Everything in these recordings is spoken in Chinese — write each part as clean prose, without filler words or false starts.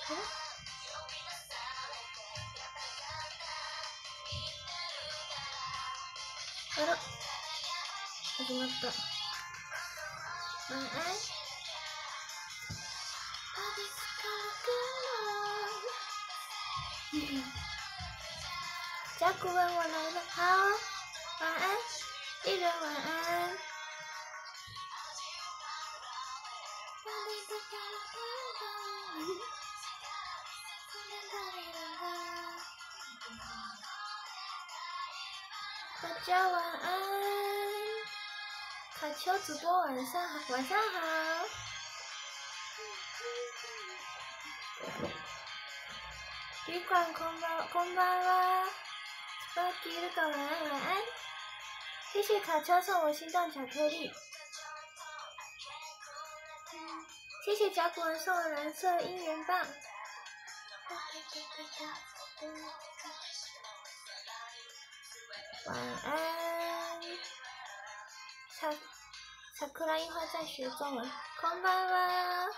あら、始まった。晚安。甲骨文我来了，好，晚安，艺人晚安。大家晚安，卡丘主播晚上好，晚上好。旅馆こんばんは。Sparky 日晚安晚安。谢谢卡丘送我心动巧克力。谢谢甲骨文送我蓝色姻缘棒。晚安。桜樱花在学中文。こんばんは。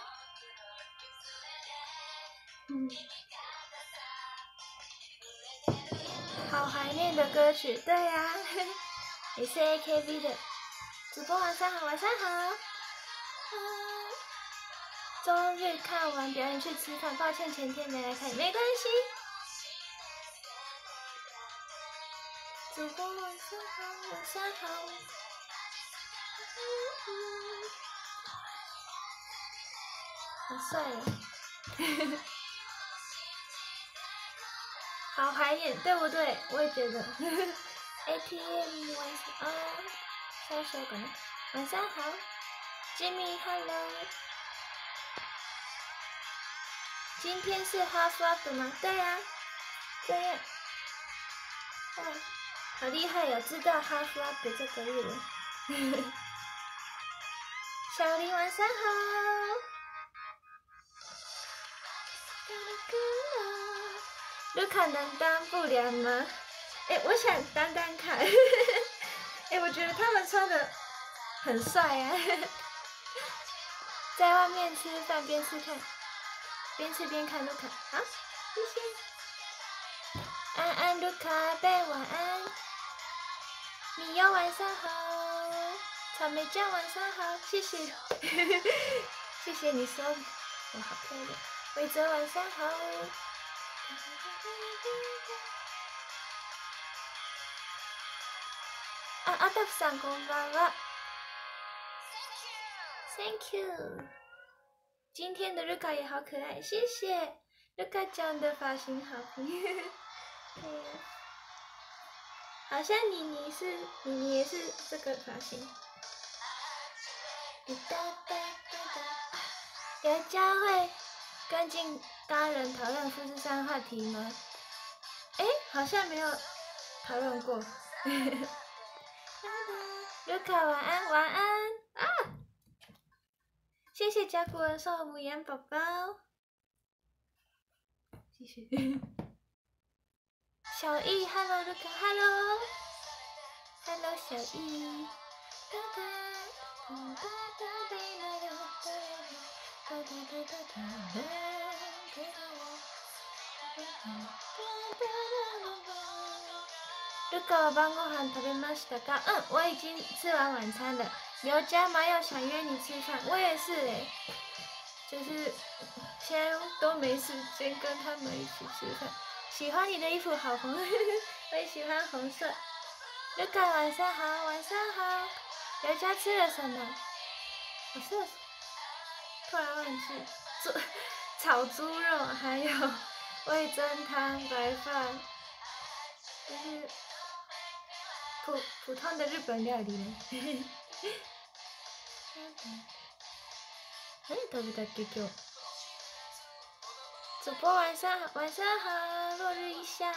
好怀念的歌曲，对呀、啊，也是 AKB 的。主播晚上好，晚上好。周日看完表演去吃饭，抱歉前天没来看，没关系。主播晚上好，晚上好。好帅哦！好怀念，对不对？我也觉得。ATM 晚上稍稍等，晚上好 ，Jimmy，Hello。今天是 Half Up 吗？对呀、啊，这样。哇，好厉害哟、哦！知道 Half Up 这个日文。小林晚上好。卢卡能当不良吗？哎，我想当当看。哎，我觉得他们穿的很帅啊。在外面吃饭边吃边看卢卡。好，谢谢。安安卢卡贝晚安。米优晚上好。草莓酱晚上好，谢谢。谢谢你说我好漂亮。伟泽晚上好。阿达夫さんこんばんは。Thank you。今天的日卡也好可爱，谢谢日卡酱的发型好评。对呀，好像你也是这个发型。大家会跟进大人讨论富士山话题吗？哎，好像没有讨论过。卢卡晚安，晚安啊！谢谢甲骨文送我母羊宝宝，谢谢。小易 ，Hello 卢卡 ，Hello 小易。ルカは晩ご飯食べましたか？我已经吃完晚餐了。刘家麻友想约你吃饭，我也是哎，就是现在都没时间跟他们一起吃饭。喜欢你的衣服好红，我也喜欢红色。卢卡晚上好，晚上好。刘家吃了什么？我吃了什么？突然忘记。炒猪肉，还有味噌汤、白饭，就是普通的日本料理呢。何食べたっけ今日？主播晚上好，落日一笑。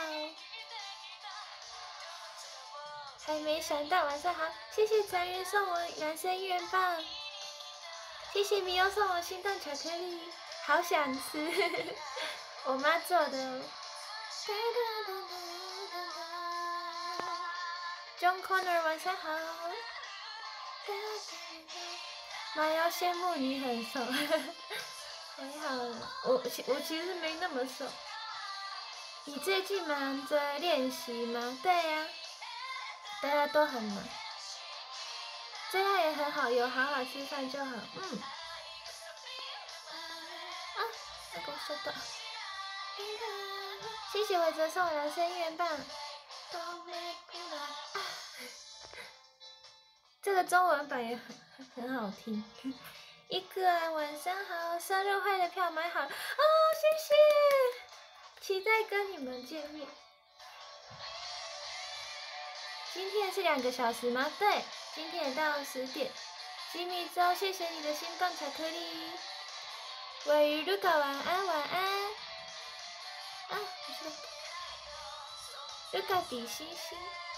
还没想到晚上好，谢谢残云送我蓝色姻缘棒，谢谢米优送我心动巧克力，好想吃，我妈做的哦。John Connor 晚上好。妈要羡慕你很瘦。 还好啦，我其实没那么瘦。你最近忙着练习吗？对呀，大家都很忙。这样也很好，有好好吃饭就好。那个我收到。谢谢伟泽送我的1元棒。这个中文版也很好听。一个人晚上好，生日会的票买好了哦，谢谢，期待跟你们见面。今天是2个小时吗？对，今天也到10点。吉米周，谢谢你的心动巧克力。尾鱼卢卡晚安晚安。啊，不是卢卡比星星。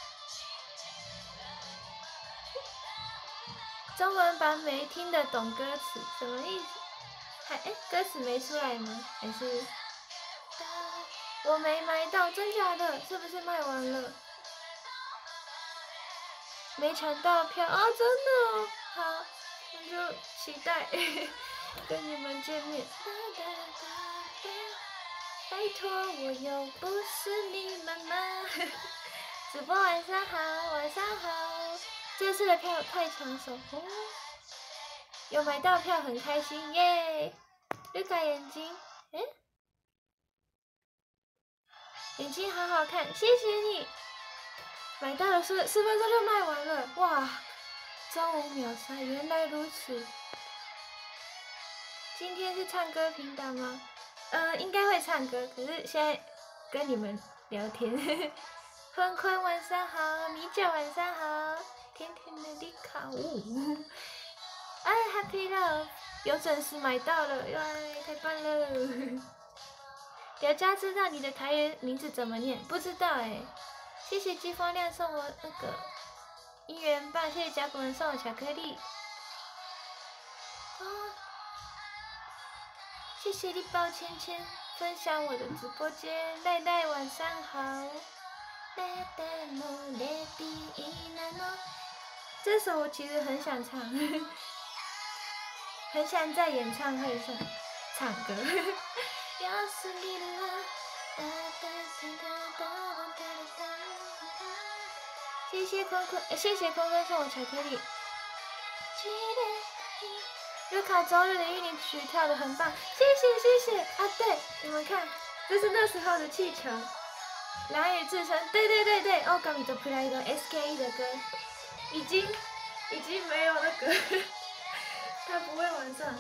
中文版没听得懂歌词，什么意思？歌词没出来吗？还是我没买到，真假的？是不是卖完了？没抢到票啊、哦，真的哦。好，那就期待跟你们见面。拜托，我又不是你妈妈。直播晚上好，晚上好。这次的票太抢手哦，有买到票很开心耶！绿卡眼睛，眼睛好好看，谢谢你。买到了10分钟就卖完了，哇！中午秒杀，原来如此。今天是唱歌频道吗？应该会唱歌，可是现在跟你们聊天。坤坤晚上好，米酒晚上好，甜甜的丽卡呜。Happy Love 有准时买到了，耶，太棒了！刘佳知道你的台语名字怎么念？不知道谢谢季风亮送我那个1元棒，谢谢甲骨文送我巧克力。谢谢力宝芊芊分享我的直播间，赖赖晚上好。这首我其实很想唱，很想在演唱会上唱歌。谢谢坤坤，谢谢坤坤送我巧克力。卢卡周日的玉林曲跳得很棒，谢谢啊！对，你们看，这是那时候的气球，蓝雨自称，对，哦，刚你的 play 的 SKE 的歌，已经没有那个，他不会晚上。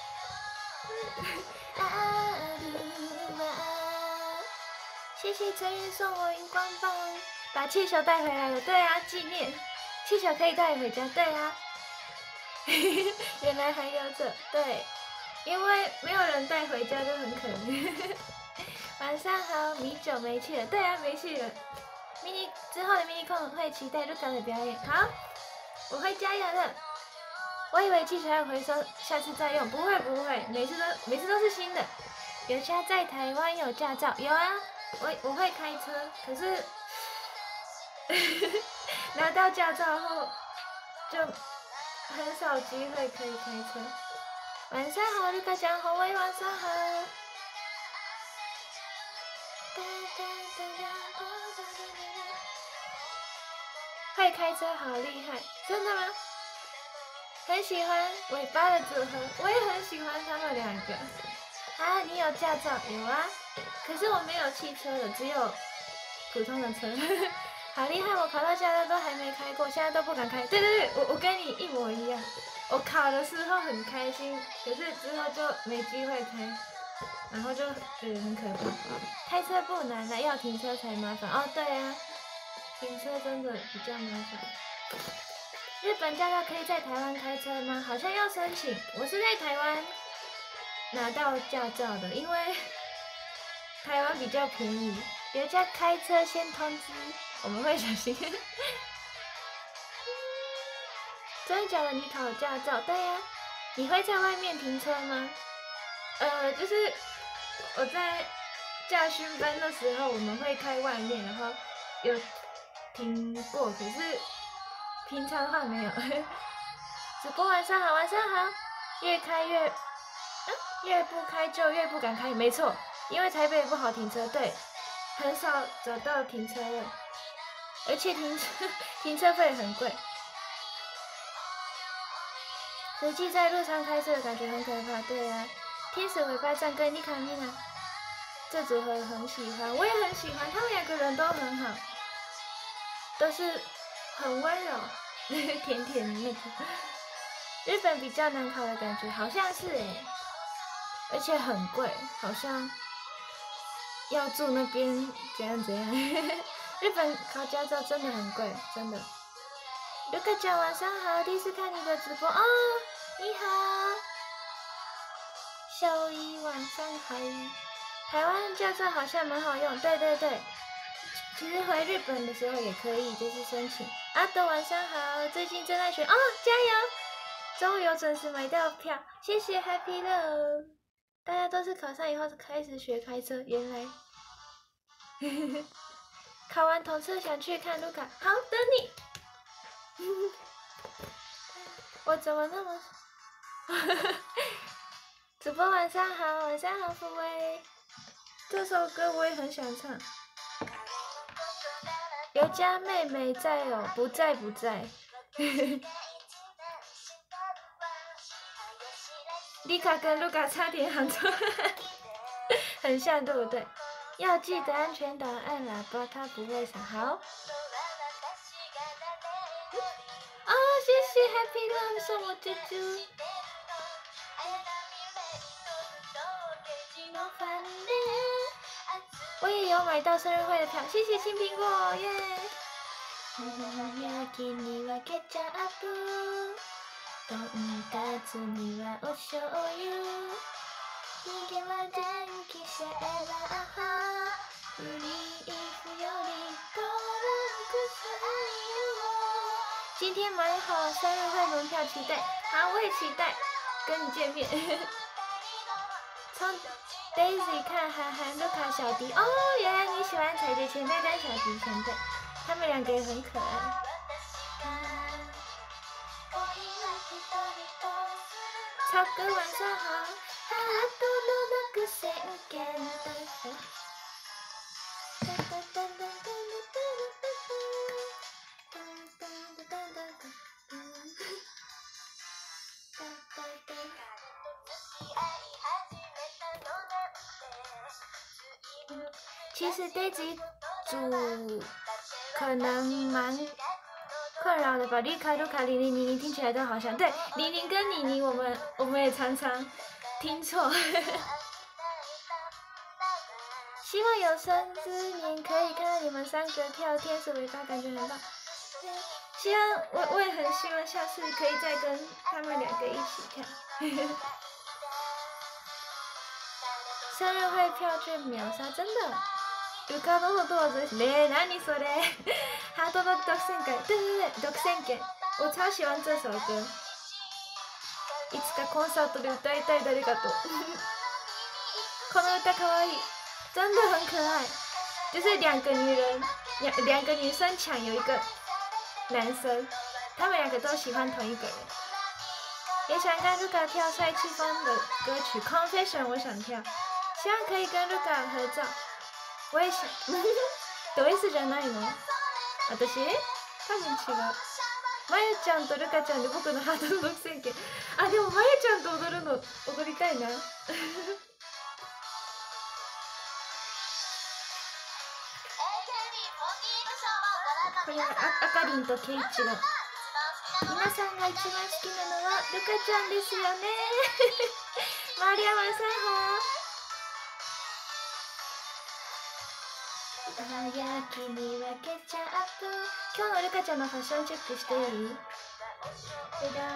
谢谢陈宇送我荧光棒，把气球带回来了，对啊，纪念，气球可以带回家，对啊。原来还有这，对，因为没有人带回家就很可怜。晚上好，米酒没去了，对啊，没去了。之后的mini con会期待卢卡的表演，好，我会加油的。我以为气球要回收，下次再用，不会，每次都是新的。有家在台湾有驾照，有啊，我会开车，可是拿到驾照后就很少机会可以开车。晚上好，卢卡讲好，喂，晚上好。会开车好厉害，真的吗？很喜欢尾巴的组合，我也很喜欢他们2个。啊，你有驾照？有啊，可是我没有汽车的，只有普通的车。好厉害！我考到驾照都还没开过，现在都不敢开。对，我跟你一模一样。我考的时候很开心，可是之后就没机会开，然后就觉得很可怕。开车不难啦，要停车才麻烦。哦，对啊，停车真的比较麻烦。日本驾照可以在台湾开车吗？好像要申请。我是在台湾拿到驾照的，因为台湾比较便宜。有家开车先通知，我们会小心。真的假的？你考驾照？对呀。你会在外面停车吗？就是我在驾训班的时候，我们会开外面，然后有停过，可是平常的话没有。直播晚上好，晚上好。越开越， 越不开就越不敢开，没错，因为台北也不好停车，对，很少找到停车位，而且停车费很贵。实际在路上开车的感觉很可怕，对啊。天使尾巴站跟妮卡米娜这组合很喜欢，我也很喜欢，他们两个人都很好，都是很温柔，甜甜的那个。日本比较难考的感觉，好像是哎，而且很贵，好像要住那边怎样怎样。日本考驾照真的很贵，真的。卢卡酱晚上好，第一次看你的直播哦，你好，小姨晚上好。台湾驾照好像蛮好用，对对对。其实回日本的时候也可以，就是申请。阿德晚上好，最近正在学哦，加油！终于有准时买到票，谢谢 Happy Love。大家都是考上以后开始学开车，原来。考完统测想去看卢卡，好等你。我怎么那么……主播晚上好，晚上好，福威。这首歌我也很想唱。有家妹妹在哦，不在不在。丽卡跟卢卡差点喊错，很像对不对？要记得安全岛按喇叭，它不会响。好。哦，谢谢 Happy Love 送我猪猪。我也有买到生日会的票，谢谢青苹果耶。とんかつにはお醤油逃げは電気シェーバーブリーフよりトランクス今天买好生日会门票，期待。好，我也期待跟你见面。从 Daisy 看韩寒、卢卡、小迪哦，原来你喜欢彩蝶前辈跟小迪前辈，他们两个也很可爱。超哥晚上好，ハートの独占権其实Daisy组可能蛮困扰的吧，丽卡、卢卡、玲玲、妮妮听起来都好像，对，玲玲跟妮妮我们也常常听错。希望有生之年可以看到你们三个跳天使尾巴，感觉很棒。希望我也很希望下次可以再跟他们两个一起跳。生日会票券秒杀，真的。卢卡の方多少人？ね、何それ？ハートの独占権，对对对，独占権，我超喜欢这首歌。いつかコンサートで歌いたい誰かと。この歌可愛い，真的很可爱。就是两个女人，两个女生抢有一个男生，他们两个都喜欢同一个人。也想跟卢卡跳帅气风的歌曲《Confession》，我想跳，希望可以跟卢卡合照。我也想。ド S じゃないの？私？多分違う。まゆちゃんとルカちゃんで僕のハートの独占権。あ、でもまゆちゃんと踊るの踊りたいな。これはあかりんとケイチの。皆さんが一番好きなのはルカちゃんですよね。マリアマさん好。輝きに分けちゃう。今日のルカちゃんのファッションチェックしていい？じゃん。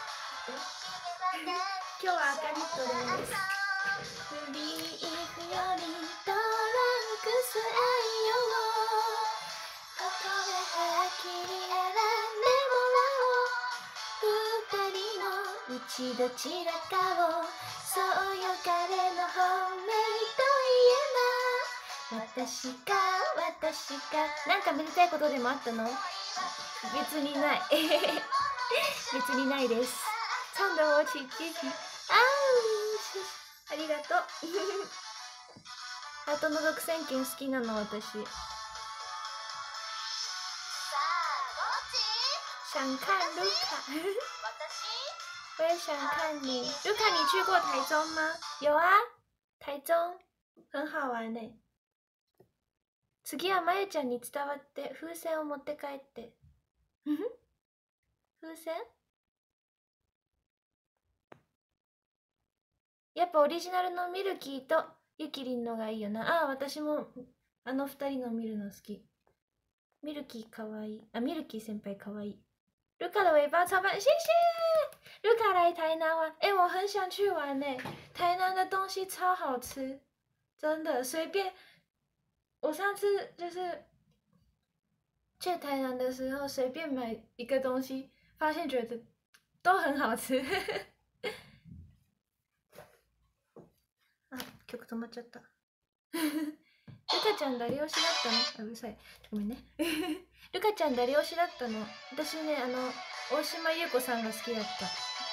今日は赤ニットです。ブリーフよりトランクス愛よ。ここではっきり選んでもらおう。二人のうちどちらかを。そうよ彼の本命といえば。私がなんかめでたいことでもあったの？別にない。別にないです。唱得我起鸡皮。啊！ りがとう。ハートの独占権好きなの私。想看卢卡，我也想看你。卢卡，你去过台中吗？有啊，台中很好玩呢。次はまゆちゃんに伝わって風船を持って帰って。風船？やっぱオリジナルのミルキーとゆきりんのがいいよな。あ、私もあの二人の見るの好き。ミルキーかわいい。あ、ミルキー先輩かわいい。卢卡的尾巴超棒，谢谢！卢卡来台南玩，我很想去玩呢。台南的东西超好吃，真的随便。我上次就是去台南的时候，随便买一个东西，发现觉得都很好吃。あ、曲止まっちゃった。ルカちゃん誰推しだったの？あ、うるさい。ごめんね。ルカちゃん誰推しだったの？私ね、大島優子さんが好きだった。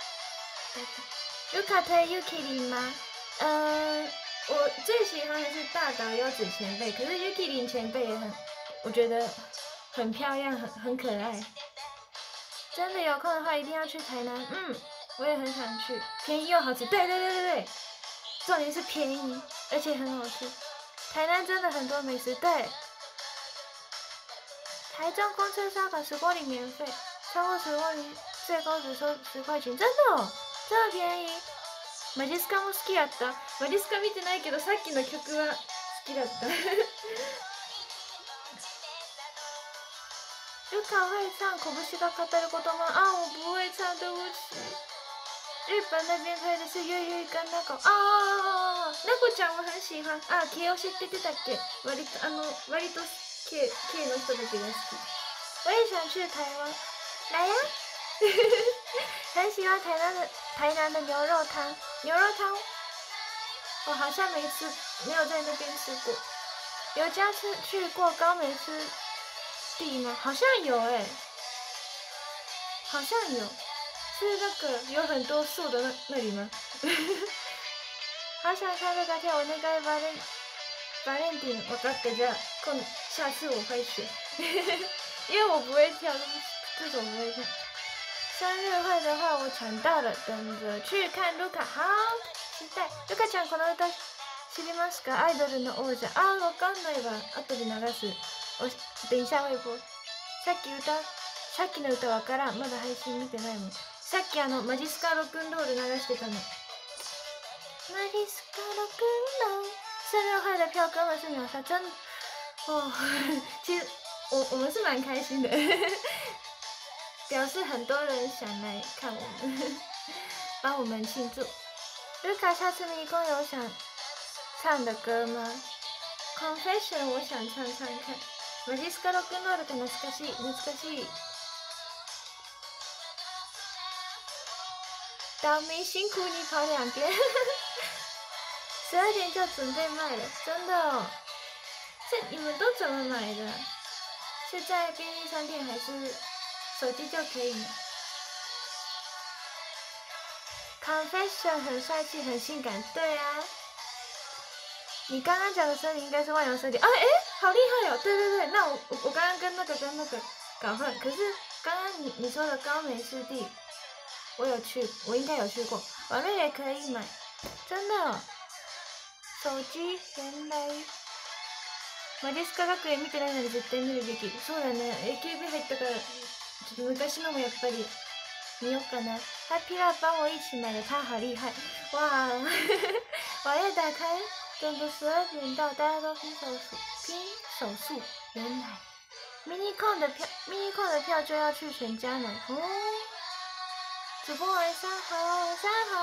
ルカ推ユキリン吗？我最喜欢的是大岛优子前辈，可是ユキリン前辈也我觉得很漂亮，很可爱。真的有空的话一定要去台南，我也很想去，便宜又好吃。对，重点是便宜，而且很好吃。台南真的很多美食，对。台中公车烧烤10公里免费，超过10公里最高只收10块钱，真的哦，这么便宜。マジスカも好きやった。マジスカ見てないけどさっきの曲は好きだった。ルカ会唱拳が語る言葉啊，我不会唱，对不起。日本那边推的是粤语跟那个那个ちゃん我很喜欢あ、Kを知ってたっけ？割とKの人たちが好き。我也想去台湾，来呀！很喜欢台南的牛肉汤，我好像没有在那边吃过。有家去过高美湿地吗？好像有好像有。是那个有很多树的那里吗？好想看这个跳，我那个バレンティン分かってじゃあ下次我会学，因为我不会跳，这种不会跳。生日会的话我抢到了，等着去看卢卡，好期待。卢カちゃんこの歌知りますか？アイドルの王者。あ、わかんないわ。後で流す。等一下会播。さっきの歌わからん。まだ配信見てないもん。さっきマジスカロックンロール流してたの。マジスカロックンロール。生日会的票根本是秒杀，真的哦。其实我们是蛮开心的，表示很多人想来看我们，帮我们庆祝。卢卡，下次你一共有想唱的歌吗 ？Confession 我想唱看。マジスカロックンロールって懐かしい。岛民辛苦你跑2遍，12点就准备卖了，真的哦？你们都怎么买的？是在便利商店还是手机就可以买 ？Confession 很帅气，很性感，对啊。你刚刚讲的森林应该是万有森林啊？好厉害哦！对，那我刚刚跟那个搞混，可是刚刚你说的高美湿地。我应该有去过，网络也可以买，真的、哦。手機原来マジスカ学園見てないので絶対見るべき。そうだね、AKB 入ったからちょっと昔のもやっぱり見ようかな。他皮拉帮我一起买的，他好厉害哇！网页打开，等着12点到，大家都拼手速。原来mini con的票就要去全家买哦。主播晚上好，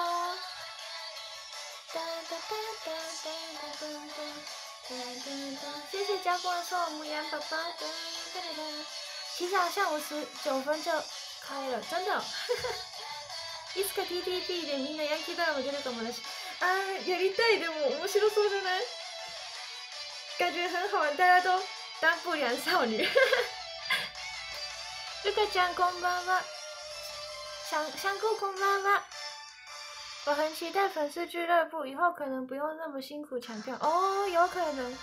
谢谢家光送我母羊宝宝的，其实好像59分就开了，真的、哦。いつか TTP でみんなヤンキードラマ出るかもだし、やりたい。でも面白そうじゃない？感觉很好玩，大家都当不良少女。ルカちゃんこんばんは。香菇こんばんは。 我很期待粉丝俱乐部以后可能不用那么辛苦抢票哦，有可能。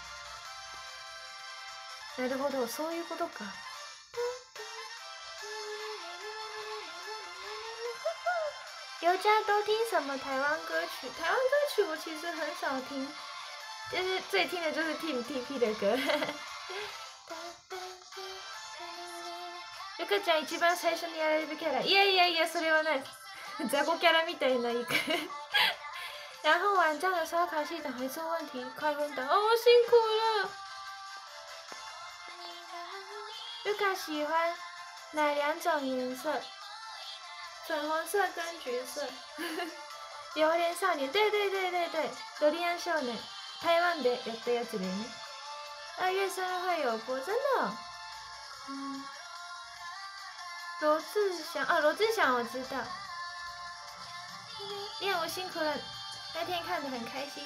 なるほど、そういうことか。尤佳都听什么台湾歌曲？台湾歌曲我其实很少听，就是最听的就是 Team TP 的歌。ゆかちゃん一番最初にやられるキャラ。いやいやいや、それはない。杂魚キャラみたいな一个。然后晚上的烧烤系统还出问题，快昏倒哦，辛苦了。ゆか喜欢哪两种颜色？粉红色跟橘色。榴莲少年，对对对对对，榴莲少年，台湾でやったやつだよね。2月生日会有播，真的、哦。罗志祥啊，罗志祥我知道。练舞辛苦了，那天看得很开心。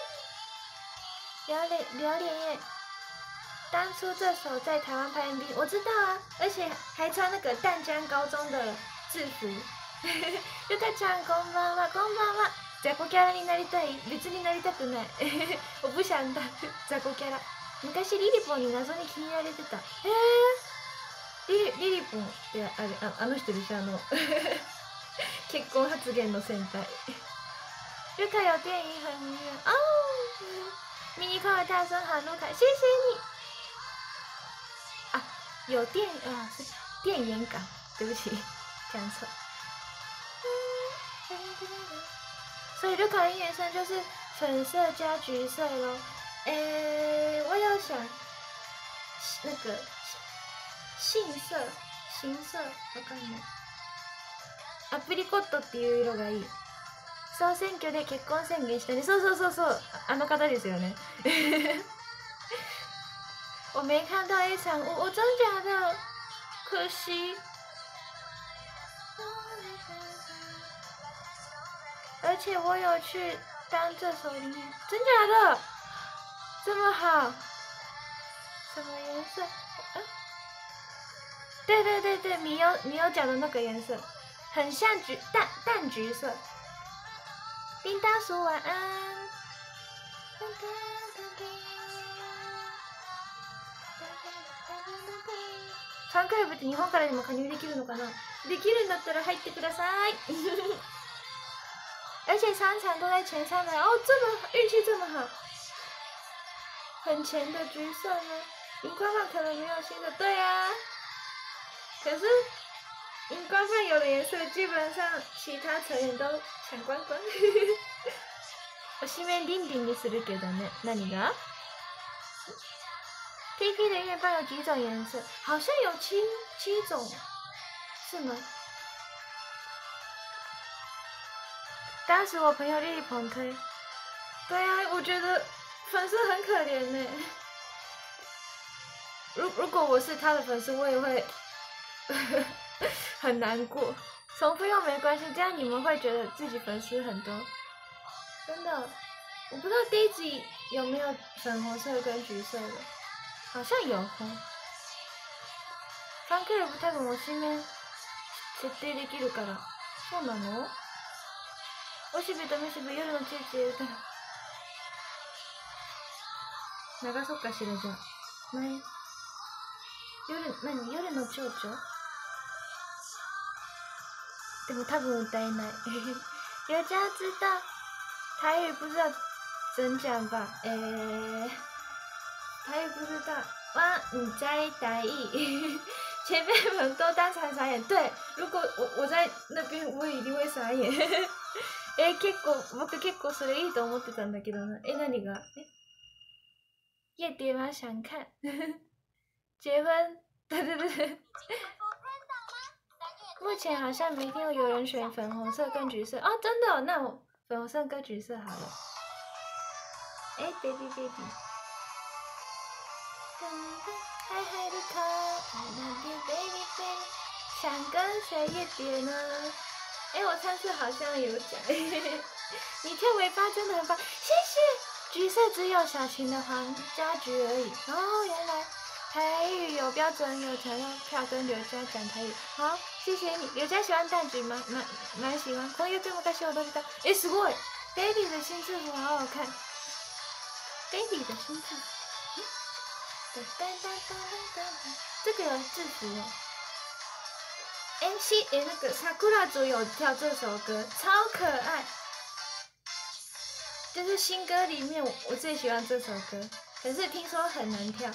榴莲耶，当初这首在台湾拍 MV， 我知道啊，而且还穿那个淡江高中的制服。ゆかちゃんこんばんは、こんばんは。雑魚キャラになりたい？別になりたくない。我不想当雑魚キャラ。昔リリポンに謎に気に入られてた。リリポンってあの人でしょ、結婚発言の先輩。ゆか有电影很迷人哦，迷你快大声喊卢卡，谢谢你。啊，有是电源港，对不起，讲错。所以卢卡的颜色就是粉色加橘色咯。我有想那个杏色、わかんない。アプリコットっていう色がいい。総選挙で結婚宣言したね。そう、あの方ですよね。我没看到一场舞，真假的？可惜。而且我有去当这首音乐，真假的？这么好？什么颜色？对，米有讲的那个颜色，很像淡橘色。叮当鼠晚安。ファンクラブって日本からでも加入できるのかな？できるんだったら入ってください。而且商场都在前3排哦，这么运气这么好，很前的橘色呢？荧光棒可能没有新的，对啊。可是荧光棒有的颜色基本上其他成员都抢光光。我西面定定にするけどね。何が ？TP 的月棒有几种颜色？好像有七种，是吗？当时我朋友丽丽捧推，对啊，我觉得粉丝很可怜呢。如果我是他的粉丝，我也会很难过。重复又没关系，这样你们会觉得自己粉丝很多。真的，我不知道第一集有没有粉红色跟橘色的，好像有哦。ファンクラブ多分推しメン設定できるから。そうなの？おしべとめしべ夜のチェチェ流そうかしらじゃあ。夜の蝶々？でも多分歌えない。有家知道台语不知道真讲吧？台语不知道。哇，你在台语，前辈们都当场傻眼。对，如果我在那边，我也一定会傻眼。僕結構それいいと思ってたんだけどな。何が？夜蝶吗？想看。结婚？对。目前好像没听过有人选粉红色跟橘色哦，真的、哦？那我粉红色跟橘色好了。baby。嗨嗨的可爱那边 baby， 想跟谁夜蝶呢？我上次好像有讲。你跳尾巴真的很棒，谢谢。橘色只有小琴的黄加橘而已。哦，原来台语有标准有材料票跟刘佳讲台语，好，谢谢你。刘佳喜欢蛋菊吗？蛮喜欢。こういう昔我都知道。すごい ，Baby 的新制服好好看。Baby 的新制服，这个有制服哦。那个Sakura组有跳这首歌，超可爱。就是新歌里面我最喜欢这首歌，可是听说很难跳。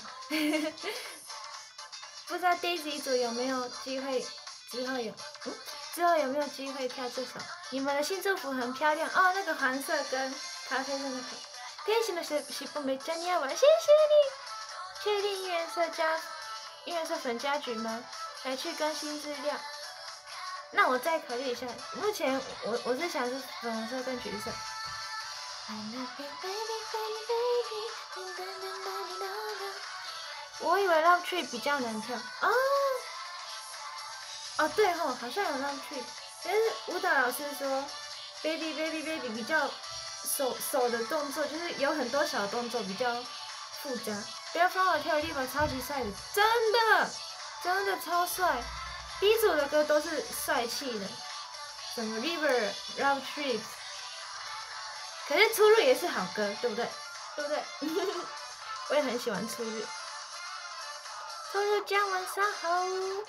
不知道 Daisy 组有没有机会之后有没有机会跳这首？你们的新制服很漂亮哦，那个黄色跟咖啡色那个。天使的尻尾没加你啊，谢谢你。确定应援色粉加橘吗？来去更新资料。那我再考虑一下。目前我是想是粉红色跟橘色。我以为 Love Tree 比较难跳哦对吼，好像有 Love Tree， 但是舞蹈老师说 Baby 比较手的动作就是有很多小动作比较复杂。不要帮我跳 River 超级帅的，真的超帅。第一组的歌都是帅气的，什么 River、Love Tree。可是初日也是好歌，对不对？我也很喜欢初日。初日讲晚上好。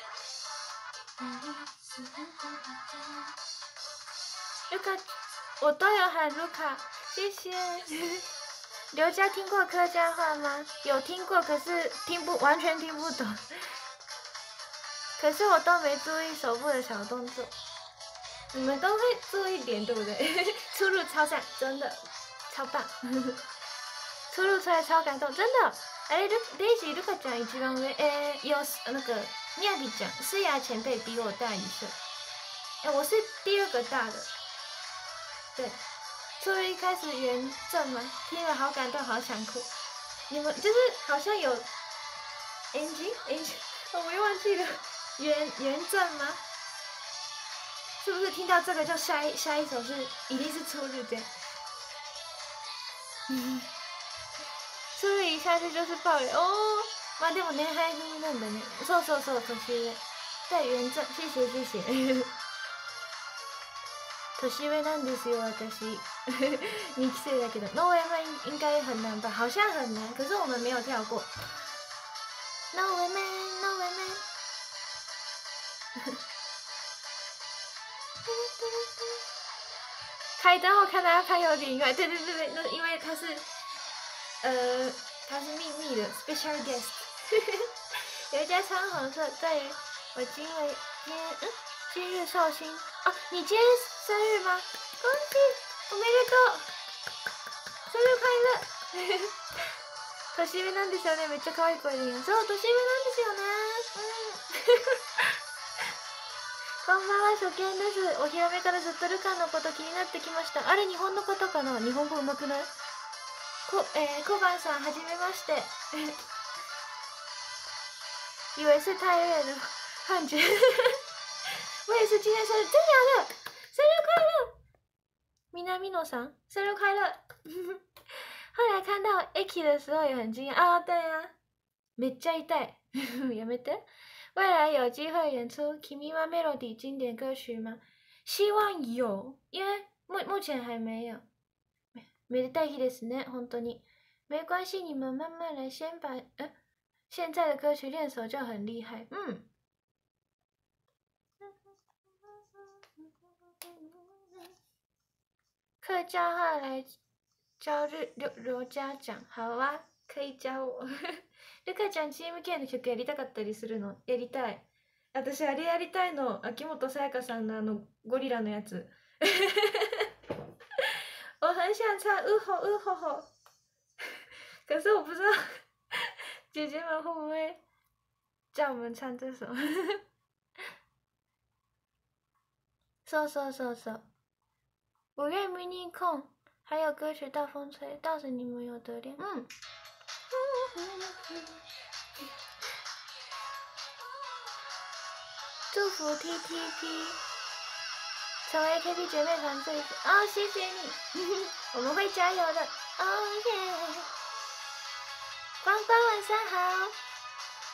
卢卡，我都有喊卢卡，谢谢。刘佳听过客家话吗？有听过，可是完全听不懂。可是我都没注意手部的小动作。你们都会注意点，对不对？出入超赞，真的超棒。出入出来超感动，真的。Daisy 卢卡讲一番上，有那个妙比讲，思雅前辈比我大1岁。我是第2个大的。对，出入一开始原正嘛，听了好感动，好想哭。你们就是好像有 Angie， 我又忘记了原正吗？是不是听到这个就下一首是一定是初日的？初日一下去就是爆雷哦。まあでもね早組なんだね。そう年上。对原正，谢谢。年上なんですよ私。2期生だけど No Women 应该很难吧？好像很难，可是我们没有跳过。No Women。开灯后看到他拍有点意外，对，那因为他是秘密的 special guest。有一家穿红色，对我今日寿星哦，你今天生日吗？恭喜，おめでとう，生日快乐。年上なんですよね、めっちゃ可愛い声で言う。そう、年上なんですよね。こんばんは、初見です。お披露目からずっとルカのこと気になってきました。あれ、日本の方かな？日本語上手くない？コバンさん、はじめまして。以为是太月的汉爵。我也是今天生日，真假的？生日快乐！南野さん，生日快乐！后来看到 Aki 的时候也很惊讶啊，对啊，めっちゃ痛い。やめて。未来有机会演出《君はメロディ》经典歌曲吗？希望有，因为目前还没有。めでたい日ですね，本当に。没关系，你们慢慢来，先把现在的歌曲练熟就很厉害。客家话来教刘家讲，好啊，可以教我。ルカちゃんチーム系の曲やりたかったりするの？やりたい。私あれやりたいの。秋元才加さんのゴリラのやつ。我很想唱呜吼吼，可是我不知道姐姐们会不会叫我们唱这首。そう。5月 mini con 还有歌曲大风吹，到时你们有得练。祝福 TTP 成为 KP 姐妹团最哦，谢谢你，我们会加油的。哦耶！光光晚上好。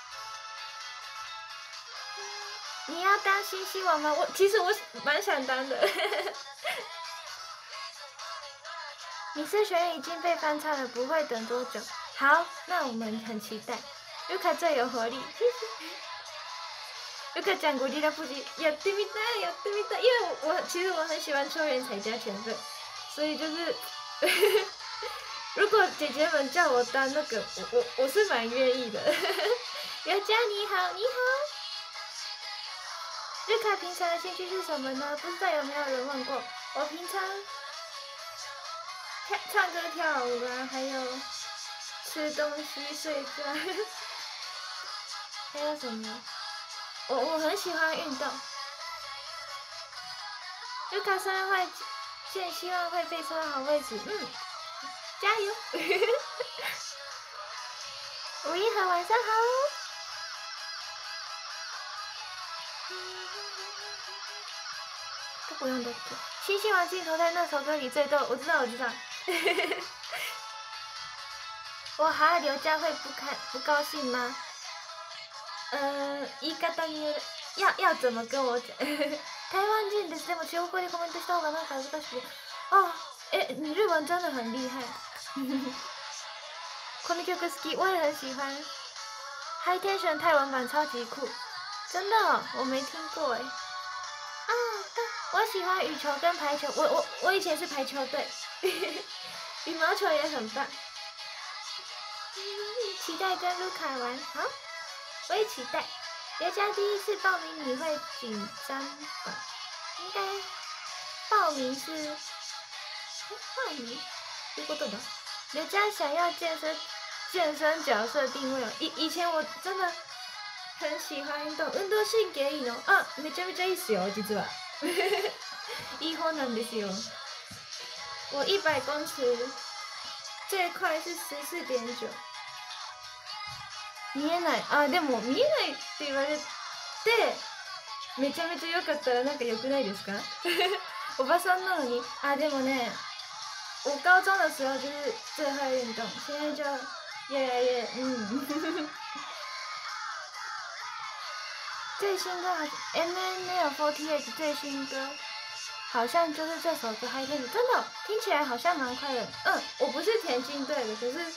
你要当新希望吗？其实我蛮想当的。你是学院已经被翻唱了，不会等多久。好，那我们很期待。Luka 最有活力。Luka 讲国际的腹肌，やってみたい，やってみたい。因为其实我很喜欢秋元彩加前辈，所以就是如果姐姐们叫我当那个，我是蛮愿意的。刘佳你好，你好。Luka 平常的兴趣是什么呢？不知道有没有人问过。我平常唱歌跳舞啊，还有吃东西睡觉，还有什么？我很喜欢运动。Luka 生日会见，希望会被抽到好位置。加油！吴一涵晚上好。都不用的。新希望镜头在那首歌里最逗，我知道。我还刘佳会不高兴吗？言い方による。要怎么跟我讲？台湾人です。でも中国語でコメントした方がなんか恥ずかしくて。你日文真的很厉害。この曲好き，我也很喜欢。High Tension 泰文版超级酷，真的我没听过哎。我喜欢羽球跟排球，我以前是排球队，羽毛球也很棒。期待跟卢卡玩，好，我也期待。刘佳第一次报名你会紧张吧？应该报名是报名，对不对的？刘佳想要健身角色定位哦。以前我真的很喜欢运动神経いいの。めちゃめちゃいいっすよ実は。いい方なんですよ。我100公尺最快是14.9。見えないでも見えないって言われてめちゃめちゃ良かったらなんか良くないですか？おばさんなのにでもね，我高中的时候就是最会运动，现在就越来越最新歌MNL48 最新歌好像就是这首歌，还真的听起来好像蛮快的。我不是田径队的，可是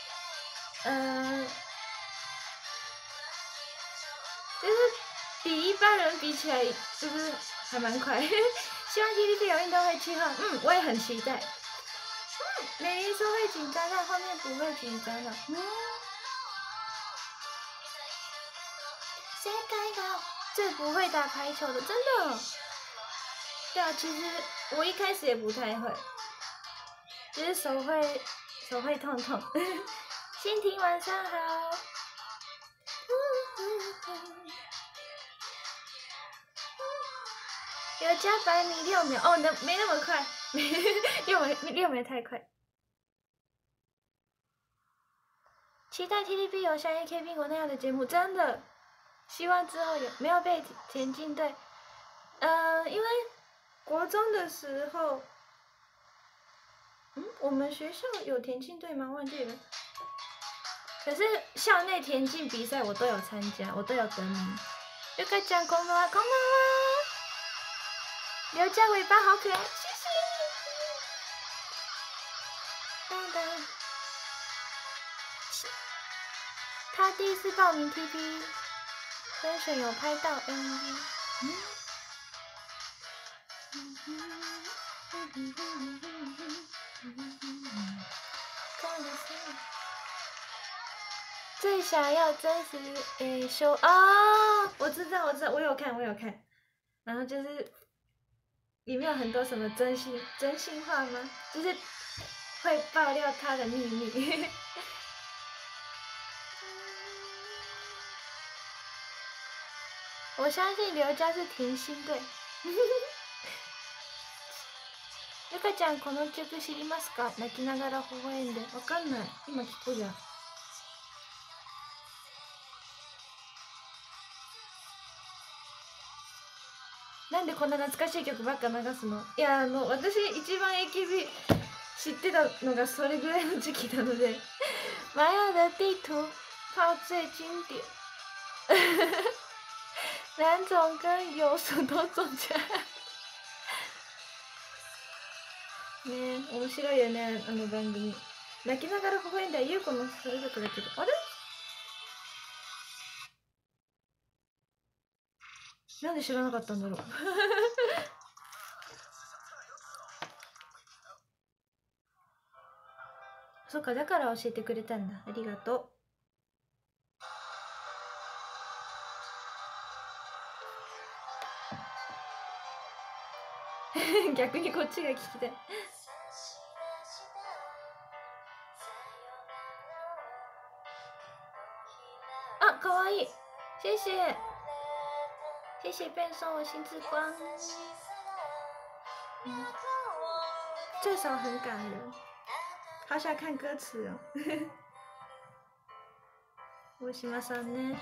就是比一般人比起来，就是还蛮快。希望 TDP 有运动会计划，我也很期待。美玲说会紧张，但后面不会紧张的。谁该到最不会打排球的，真的。对啊，其实我一开始也不太会，只是手会痛痛。欣婷晚上好。有加100米6秒没那么快，6秒太快。期待 TDP 有像 AK 苹果那样的节目，真的，希望之后有。没有被田径队，因为国中的时候，我们学校有田径队吗？忘记了。可是校内田径比赛我都有参加，我都有得名。ゆかちゃんこんばんは，こんばんは。刘佳尾巴好可爱，谢谢。当当。他第一次报名 TP， 分选有拍到 MV。最想要真实show我知道，我有看，然后就是里面有很多什么真心话吗？就是会爆料他的秘密。我相信刘佳是甜心队。ゆかちゃんこの曲知りますか？泣きながら微笑んで。わかんない。今聞こうや。なんでこんな懐かしい曲ばっか流すの？いや私一番 AKB 知ってたのがそれぐらいの時期なので。马耀的地图炮最经典。 蓝种跟有属都種起来。ねえ、面白いよね、あの番組。泣きながら微笑んだ優子のそれ曲だけど、あれなんで知らなかったんだろう。そっか、だから教えてくれたんだ。ありがとう。逆にこっちが聞きたい。あ、かわいい。谢谢。谢谢便送我心之光。这首很感人，好想看歌词哦。大島さんね。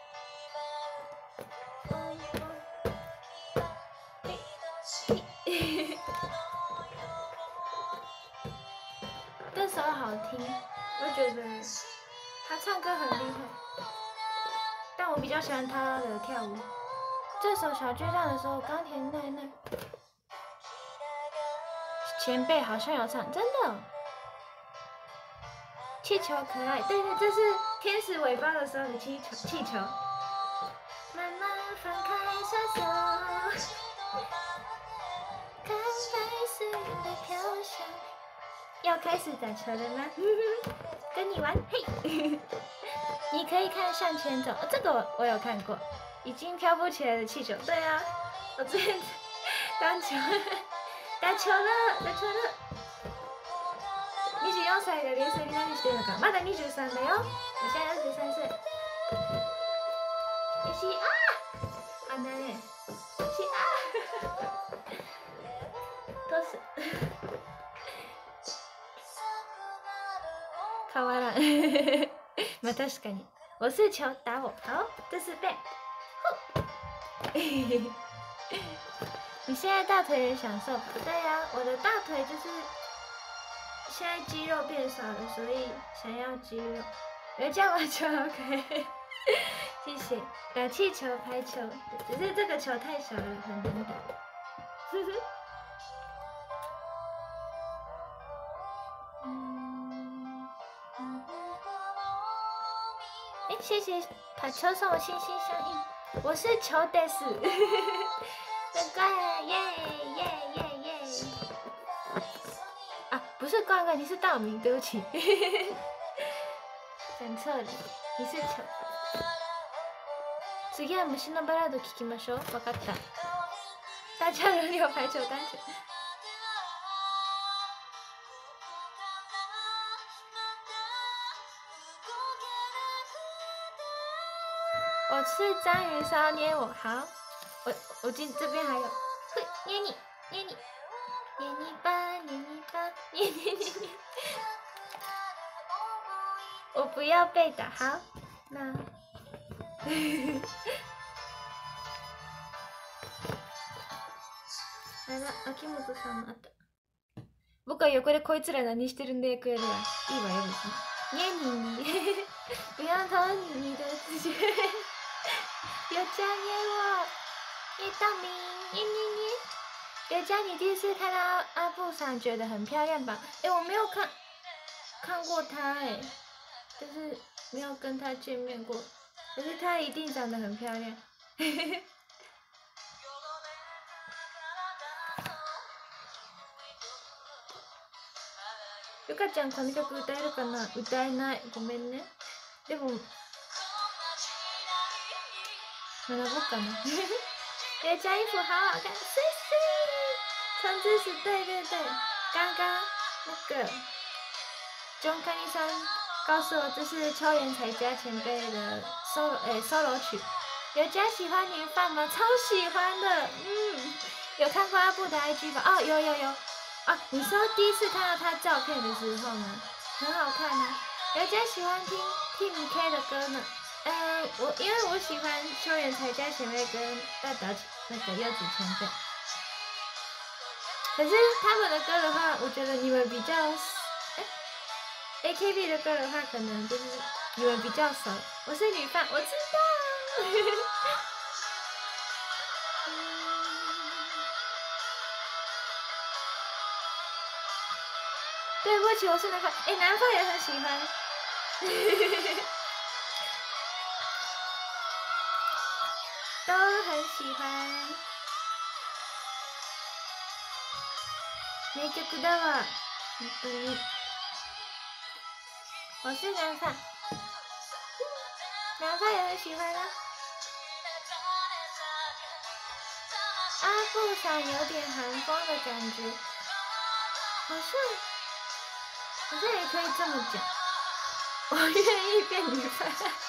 这首好听，我觉得他唱歌很厉害，但我比较喜欢他的跳舞。这首小巨蛋的时候，冈田奈奈前辈好像有唱，真的。气球可爱，对对，这是天使尾巴的时候的气球。慢慢放开双手，看白丝的飘香。要开始打球了吗？跟你玩，嘿！你可以看向前走，这个我有看过，已经飘不起来的气球。对啊，我之前打球了。24歳が冷静に何してるのか。まだ23だよ。我现在23岁。よし、あね。よし、どうす。変わらん。まあ確かに。我是球打我。好，这是背。你现在大腿也享受？不对呀，我的大腿就是现在肌肉变少了，所以想要肌肉。这样玩球 OK。谢谢。打气球、排球，只是这个球太小了，很难打。谢谢把球送我心心相印，我是球得死，很乖，耶耶耶耶！啊，不是乖乖，你是道明，对不起，讲错了，你是球。次は虫のバラード聞きましょう。わかった。大家轮流排球单曲。我是章鱼烧，捏我好。我这边还有，嘿，捏你，捏你，捏你吧，捏你吧，捏捏捏捏。我不要被打，好，那。あら、秋元さんのあった。僕は横でこいつら何してるんでくれるわ。いいわよ、別に。捏你你，不要偷你的自觉。刘佳捏我，捏到明，捏捏捏。刘佳，你第一次看到阿布桑觉得很漂亮吧？我没有看过她就是没有跟她见面过。可是她一定长得很漂亮。ゆかちゃんこの曲歌えるかな？歌えない。ごめんね。でも学ぼうかな。刘佳衣服好好看，碎碎。长知识，对对对，刚刚那个钟康一山告诉我这是秋元才加前辈的 solo 曲。刘佳喜欢年饭吗？超喜欢的，有看过阿布的 IG 吧？哦，有。啊，你说第一次看到他照片的时候呢，很好看啊。刘佳喜欢听 Team K 的歌呢。因为我喜欢秋元才加前辈跟大岛那个柚子前辈。可是他们的歌的话，我觉得你们比较，AKB 的歌的话，可能就是你们比较熟。我是女fan，我知道。 对不起，我是南方，哎，南方也很喜欢。都很喜欢。名曲だわ、本当に。我是南方，南方也很喜欢啊。阿布伞有点寒风的感觉，好像也可以这么讲。我愿意变女粉。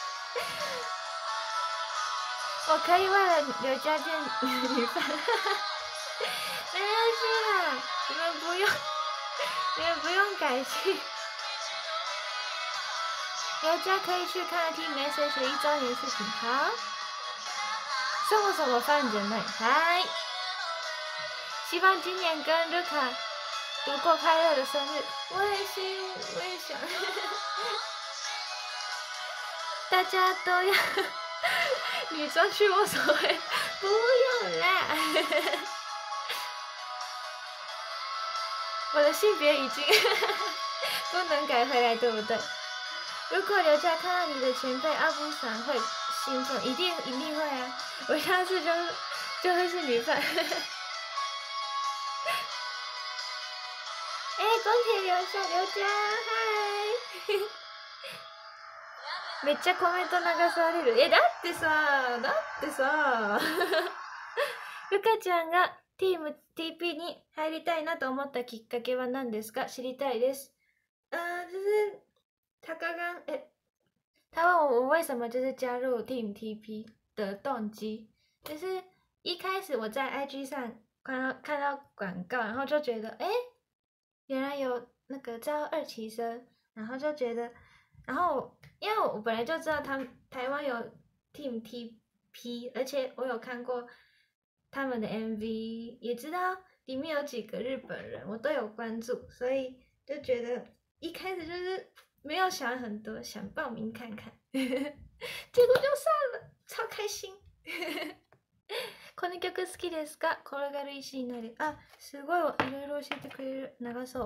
我可以为了刘佳变女粉，没关系啦，你们不用改戏。刘佳可以去看 Team S.H 1周年视频，好。そもそもファンじゃない。嗨，希望今年跟卢卡度过快乐的生日。我也想，大家都要。女装去无所谓，不用啦。我的性别已经不能改回来，对不对？如果刘佳看到你的前辈阿布伞会兴奋，一定会啊！我下次就会是女粉。恭喜刘佳，嗨！めっちゃコメント流される。だってさルカちゃんが Team TP に入りたいなと思ったきっかけは何ですか？知りたいです。就是他刚刚他问我为什么就是加入 Team TP 的动机，就是一开始我在 IG 上看到广告，然后就觉得原来有那个招2期生，然后就觉得。然后，因为我本来就知道台湾有 Team TP， 而且我有看过他们的 MV， 也知道里面有几个日本人，我都有关注，所以就觉得一开始就是没有想很多，想报名看看，结果就上了，超开心。この曲好きですか？転がる石になる。あ、すごいいろいろ教えてくれる。長そう。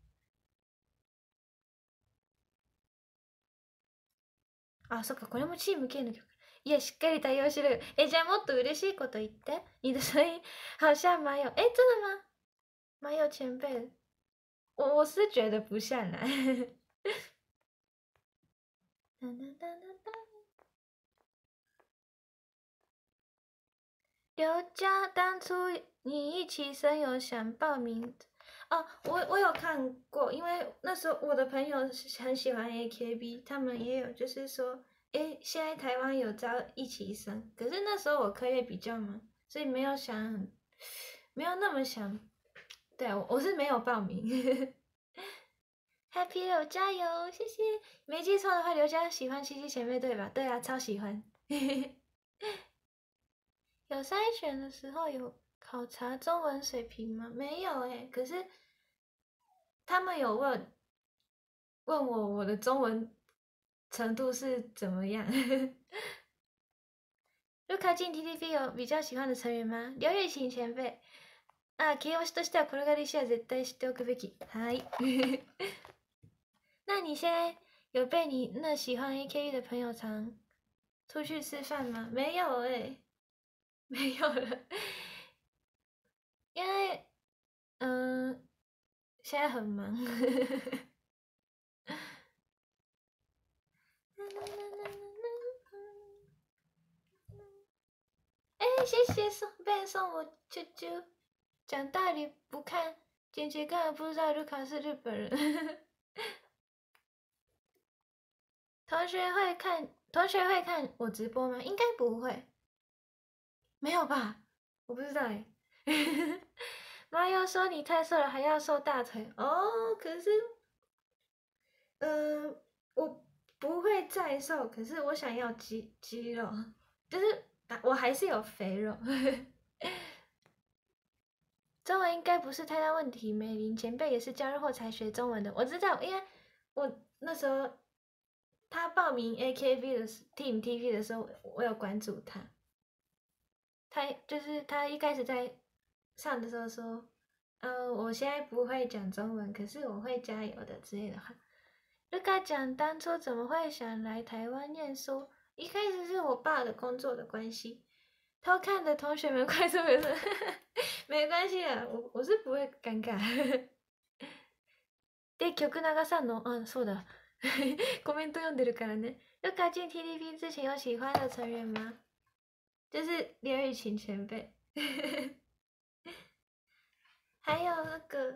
あ、そっか、これもチーム K の曲。いや、しっかり対応しろよ。じゃあもっと嬉しいこと言って。你的声音好像蛮有，真的吗？蛮有前辈的。我是觉得不像啦。刘佳，当初你一起生有想报名哦，我有看过，因为那时候我的朋友很喜欢 AKB， 他们也有就是说，现在台湾有招一起生，可是那时候我课业比较忙，所以没有那么想，对，我是没有报名。Happy 刘加油，谢谢。没记错的话，刘佳喜欢七七前辈对吧？对啊，超喜欢。有筛选的时候有考察中文水平吗？没有可是他们有问我的中文程度是怎么样。卢卡进 TTP 有比较喜欢的成员吗？刘雨晴前辈。あ、形容詞としては転がり石は絶対知っておくべき。はい。那你现在有被你那喜欢 AKB 的朋友常出去吃饭吗？没有没有了，因为现在很忙。谢谢送我啾啾。讲道理不看，简直根本不知道卢卡是日本人。同学会看我直播吗？应该不会，没有吧？我不知道妈又说你太瘦了，还要瘦大腿哦。可是，我不会再瘦，可是我想要肌肉，就是我还是有肥肉。中文应该不是太大问题。美玲前辈也是加入后才学中文的，我知道，因为我那时候他报名 AKB 的 Team TV 的时候，我有关注他。他一开始在上的时候说， 我现在不会讲中文，可是我会加油的之类的话。卢卡讲当初怎么会想来台湾念书？一开始是我爸的工作的关系。偷看的同学们快速表示，没关系啊，我是不会尴尬。で、曲流さんの、そうだ。コメント読んでるからね。卢卡进 TTP 之前有喜欢的成员吗？就是连雨晴前辈。还有那个，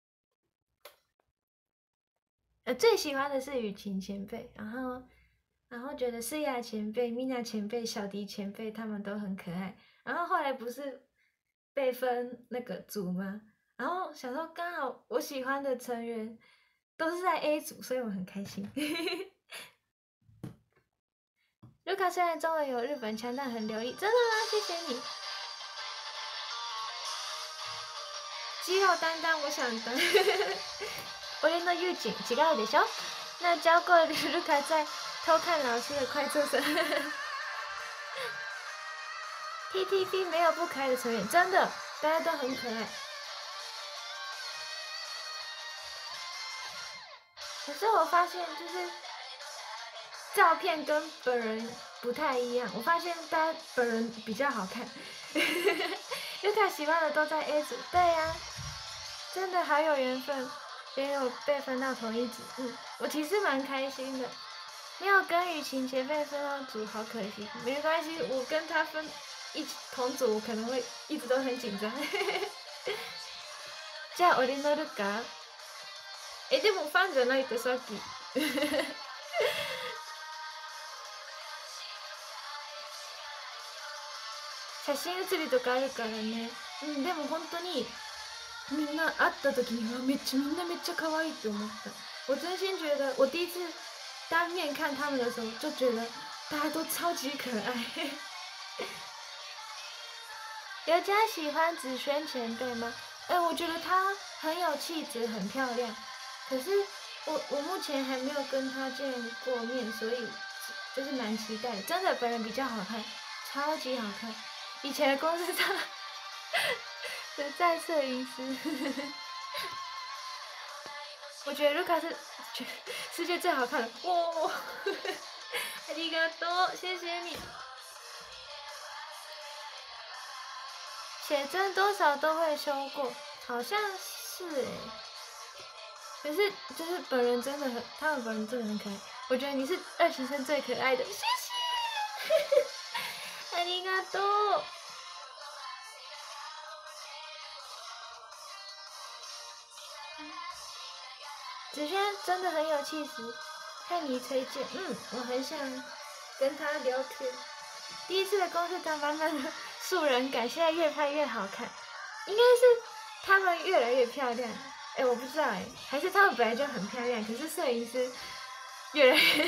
最喜欢的是雨晴前辈，然后觉得思雅前辈、米娜前辈、小迪前辈他们都很可爱。然后后来不是被分那个组吗？然后想说刚好我喜欢的成员都是在 A 组，所以我很开心。卢卡虽然中文有日本腔，但很流利，真的吗？谢谢你。肌肉担当，我想当。俺の友人違うでしょ？那教过卢卡在偷看老师的快速声。TTP 没有不可爱的成员，真的，大家都很可爱。可是我发现，就是照片跟本人不太一样。我发现大家本人比较好看。卢卡喜欢的都在 A 组，对呀、真的好有缘分，也有被分到同一组。我其实蛮开心的。没有跟雨晴前辈分到组，好可惜。没关系，我跟他分一起同组，我可能会一直都很紧张。じゃあ俺乗るか？でもファンじゃないとさっき。写真写りとかあるからね。でも本当にみんな会った時にはみんなめっちゃ可愛いって思った。我真心觉得，我第一次当面看他们的时候，就觉得大家都超级可爱。刘佳喜欢子萱前辈吗？我觉得她很有气质，很漂亮。可是我目前还没有跟她见过面，所以就是蛮期待的。真的，本人比较好看，超级好看。以前的公司上的在摄影师。我觉得卢卡是世界最好看的。哇！ありがとう，谢谢你。写真多少都会修过，好像是可是就是本人真的很，他们本人真的很可爱。我觉得你是二期生最可爱的，谢谢。ありがとう。子轩真的很有气质，看你推荐，我很想跟他聊天。第一次的公式堂满满的素人感，现在越拍越好看，应该是他们越来越漂亮。我不知道还是他们本来就很漂亮，可是摄影师越来越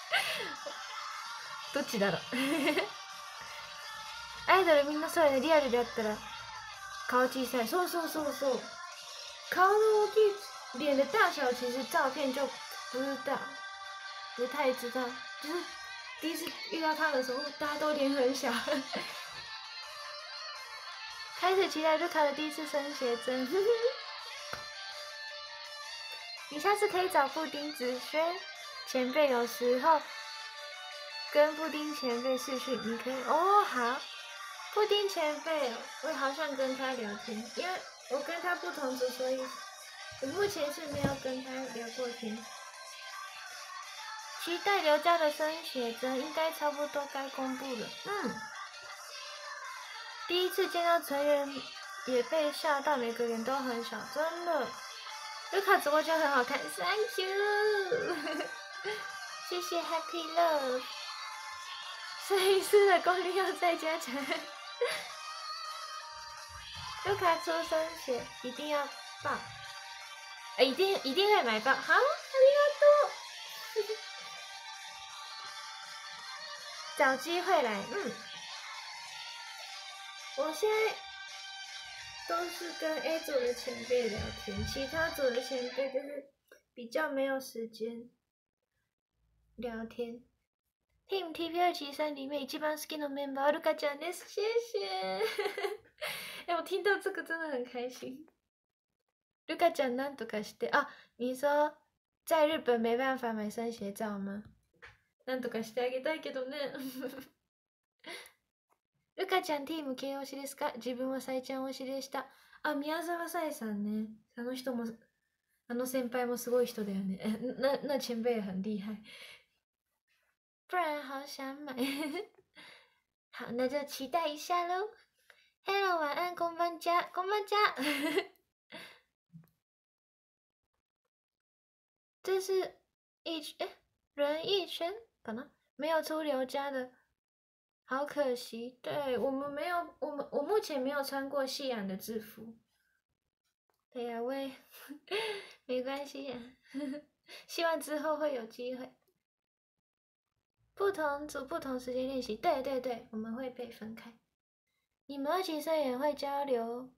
どっちだろう。アイドルみんなそうやね、リアルでやったら顔小さい。そうそうそうそう。顔の大きい脸的大小，其实照片就不知道，不太知道。就是第一次遇到他的时候，大家都脸很小。开始期待卢卡的第一次升写真。你下次可以找布丁子轩前辈，有时候跟布丁前辈视讯，你可以好。布丁前辈，我好想跟他聊天，因为我跟他不同组，所以我目前是没有跟他聊过天。期待刘家的升写真，应该差不多该公布了。第一次见到成员也被吓到，每个人都很小，真的。卢卡直播间很好看 ，Thank you， 谢谢 Happy Love。摄影师的功力要再加强。卢卡出生写一定要报，一定会买报。好，ありがとう。找机会来，我现在都是跟 A 组的前辈聊天，其他组的前辈就是比较没有时间聊天。Team TP273里面一番好きなメンバールカちゃんです，谢谢。我听到这个真的很开心。 ルカちゃんなんとかして啊，你说在日本没办法买生鞋照吗？なんとかしてあげたいけどね。ルカちゃんティーム形容詞ですか？自分はさえちゃん推しでした。あ、宮沢さえさんね。あの人も、あの先輩もすごい人だよね。那前辈很厉害。不然好想买。好，那就期待一下喽。Hello，晚安，こんばんちゃ，こんばんちゃ。这是人一圈可能没有出刘家的，好可惜。对我们没有，我目前没有穿过夕阳的制服。对呀、我也没关系呀、希望之后会有机会。不同组不同时间练习，对对对，我们会被分开。你们2期生也会交流，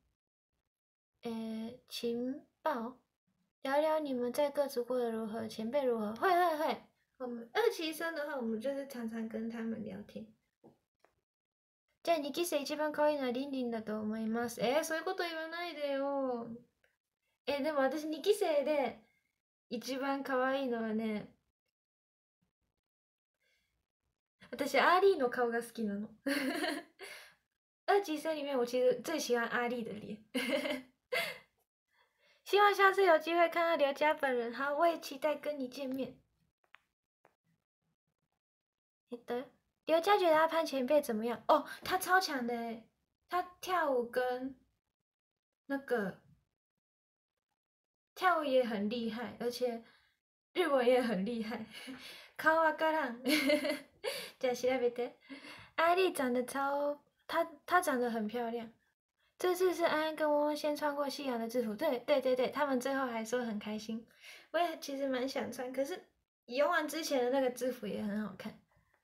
情报，聊聊你们在各组过得如何，前辈如何？会。我们2期生的话，我们就是常常跟他们聊天。じゃあ2期生一番可愛いのはリンリンだと思います。そういうこと言わないでよ。でも私2期生で一番可愛いのはね、私阿丽の顔が好きなの。2期生里面我其实最喜欢阿丽的脸。希望下次有机会看到刘家本人，好，我也期待跟你见面。刘家觉得阿潘前辈怎么样？哦，他超强的诶，他跳舞跟那个跳舞也很厉害，而且日文也很厉害。顔わからん。じゃあ調べて。阿丽长得她长得很漂亮。这次是安安跟汪汪先穿过夕阳的制服，对，他们最后还说很开心。我也其实蛮想穿，可是游完之前的那个制服也很好看。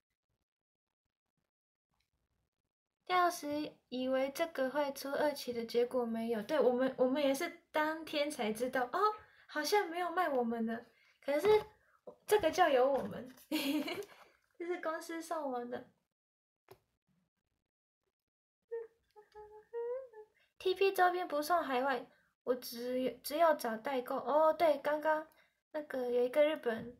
掉时以为这个会出2期的，结果没有。对，我们也是当天才知道哦，好像没有卖我们的，可是这个就有我们，这是公司送我的。TP 周边不送海外，我只有找代购。哦，对，刚刚那个有一个日本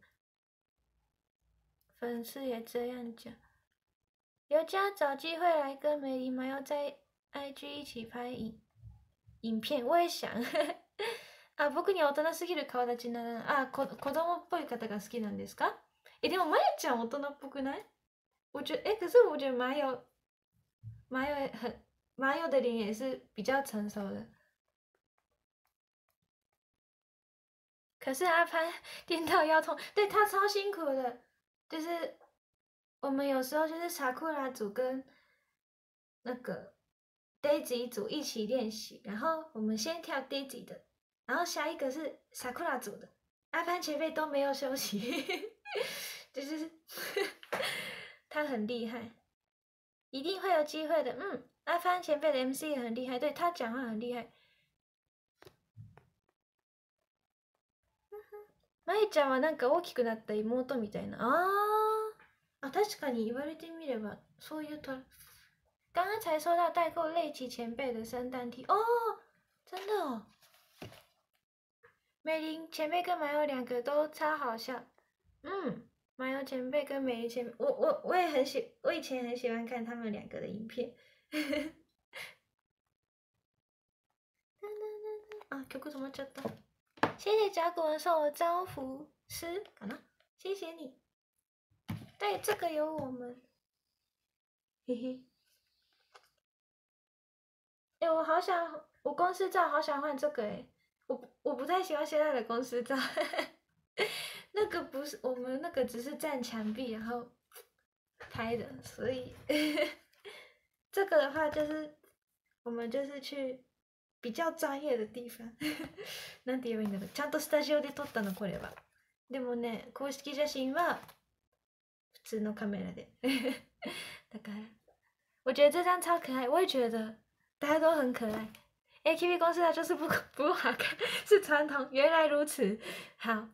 粉丝也这样讲。刘家找机会来跟梅姨妈要在 IG 一起拍影片，我也想。あ、僕には大人すぎる顔立ちなら、子供っぽい方が好きなんですか？でもまゆちゃん大人っぽくない？我觉得，可是我觉得马友的脸也是比较成熟的。可是阿潘颠到腰痛，对他超辛苦的，就是我们有时候就是查库拉组跟那个 Daisy 组一起练习，然后我们先跳 Daisy 的，然后下一个是 Sakura 组的，阿潘前辈都没有休息，就是他很厉害，一定会有机会的。阿潘前辈的 MC 也很厉害，对他讲话很厉害。まゆちゃんはなんか大きくなった妹みたいな。確かに言われてみればそういうと。刚刚才收到代购类奇前辈的圣诞 T 哦，真的哦。美玲前辈跟麻友2个都超好笑。麻友前辈跟美玲前辈，我也我以前很喜欢看他们2个的影片。曲止まっちゃった。谢谢甲骨文送我招福师，谢谢你。对，这个有我们。嘿嘿。我好想，我公司照好想换这个我不太喜欢现在的公司照。那个不是我们那个，只是占墙壁然后拍的，所以这个的话就是我们就是去比较专业的地方。なんて言えばいいんだろう。ちゃんとスタジオで撮ったのこれは。でもね、公式写真は普通のカメラで。だから我觉得这张超可爱，我也觉得大家都很可爱。AKB 公司的就是不好看，是传统。原来如此，好。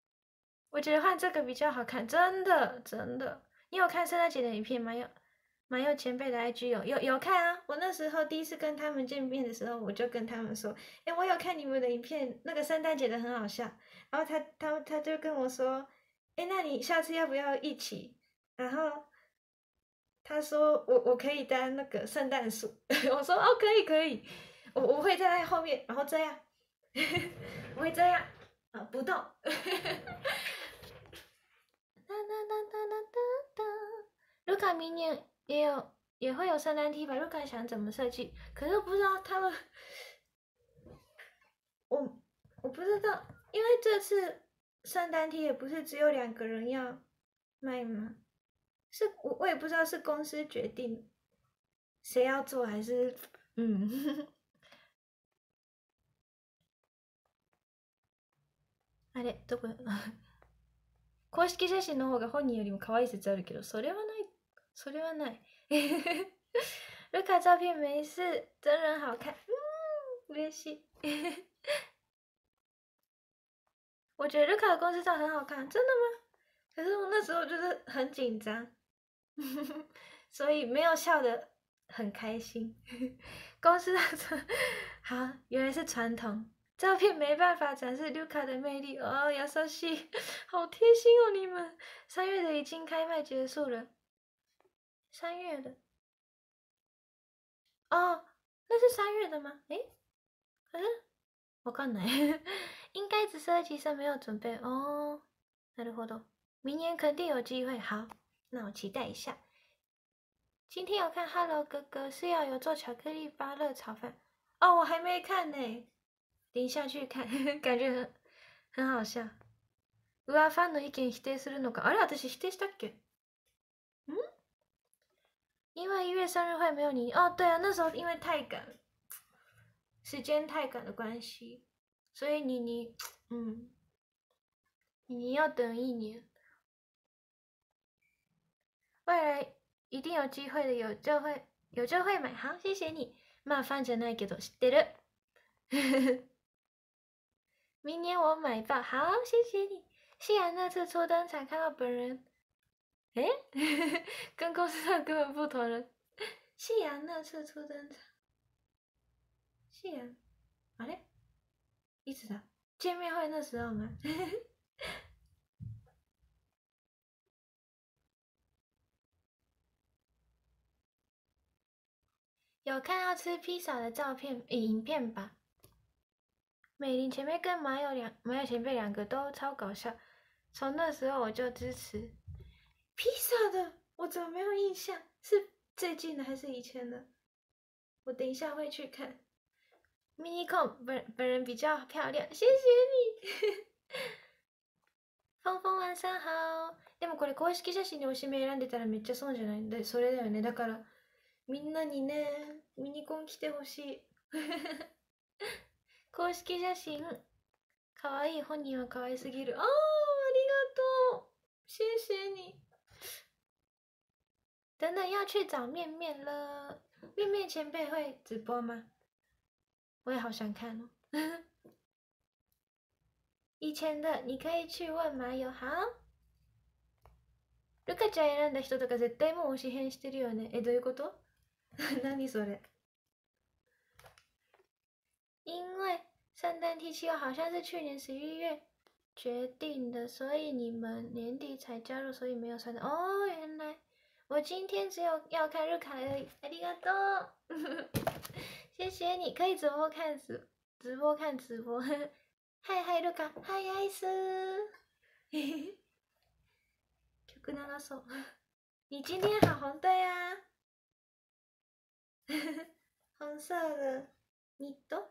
我觉得换这个比较好看，真的。你有看圣诞节的影片吗？ 马佑前辈的 IG 有看啊！我那时候第一次跟他们见面的时候，我就跟他们说：“哎，我有看你们的影片，那个圣诞节的很好笑。”然后他就跟我说：“哎，那你下次要不要一起？”然后他说：“我可以当那个圣诞树。”我说：“哦，可以，我会站在后面，然后这样，我会这样啊，不动。”卢卡明年也会有圣诞 T 吧？卢卡想怎么设计，可是我不知道他们，我不知道，因为这次圣诞 T 也不是只有2个人要卖吗？是我也不知道是公司决定谁要做还是あれどこ公式写真の方が本人よりも可愛い説あるけど、それはない。卢卡照片没事，真人好看，嬉しい。我觉得卢卡的公司照很好看，真的吗？可是我那时候就是很紧张，所以没有笑得很开心。公司照好，原来是传统。照片没办法展示卢卡的魅力哦，優しい，好贴心哦你们。3月的已经开卖结束了，3月的哦，那是3月的吗？诶，可是我看ない应该只是2级生没有准备哦。なるほど，明年肯定有机会。好，那我期待一下。今天有看《Hello 哥哥》，是要有做巧克力芭乐炒饭哦，我还没看呢，等一下去看，感觉很好笑。うわ、ファンの意見否定するのか？あれ、私否定したっけ？因为1月生日会没有你哦，对啊，那时候因为太赶，时间太赶的关系，所以你要等1年，未来一定有机会的，有就会买。好，谢谢你。まあファンじゃないけど知ってる。明年我买爆，好，谢谢你。夕阳那次初登场看到本人，诶，跟公司上根本不同人。夕阳那次初登场，夕阳，あれ？いつだ？见面会那时候吗？有看到吃披萨的照片、影片吧？美玲前辈跟马友前辈2个都超搞笑，从那时候我就支持。披萨的我怎么没有印象？是最近的还是以前的？我等一下会去看。mini con 本人比较漂亮，谢谢你。フォンフォンワンさん好。でもこれ公式写真に推しメ選んでたらめっちゃ損じゃない？でそれだよね。だからみんなにねミニコン来てほしい。公式写真可愛い本人は可愛すぎる。ありがとう，谢谢你。等等要去找面面了，面面前辈会直播吗？我也好想看哦。以前的你可以去问马友。好。ルカちゃん選んだ人とか絶対もう推し変してるよね。どういうこと何それ？因为圣诞 T 企划好像是去年11月决定的，所以你们年底才加入，所以没有算到。哦，原来我今天只有要看日卡而已。ありがとう，谢谢你，可以直播看直播。嗨嗨，日卡，嗨アイス。曲流そう。你今天好红，对呀。红色的ニット。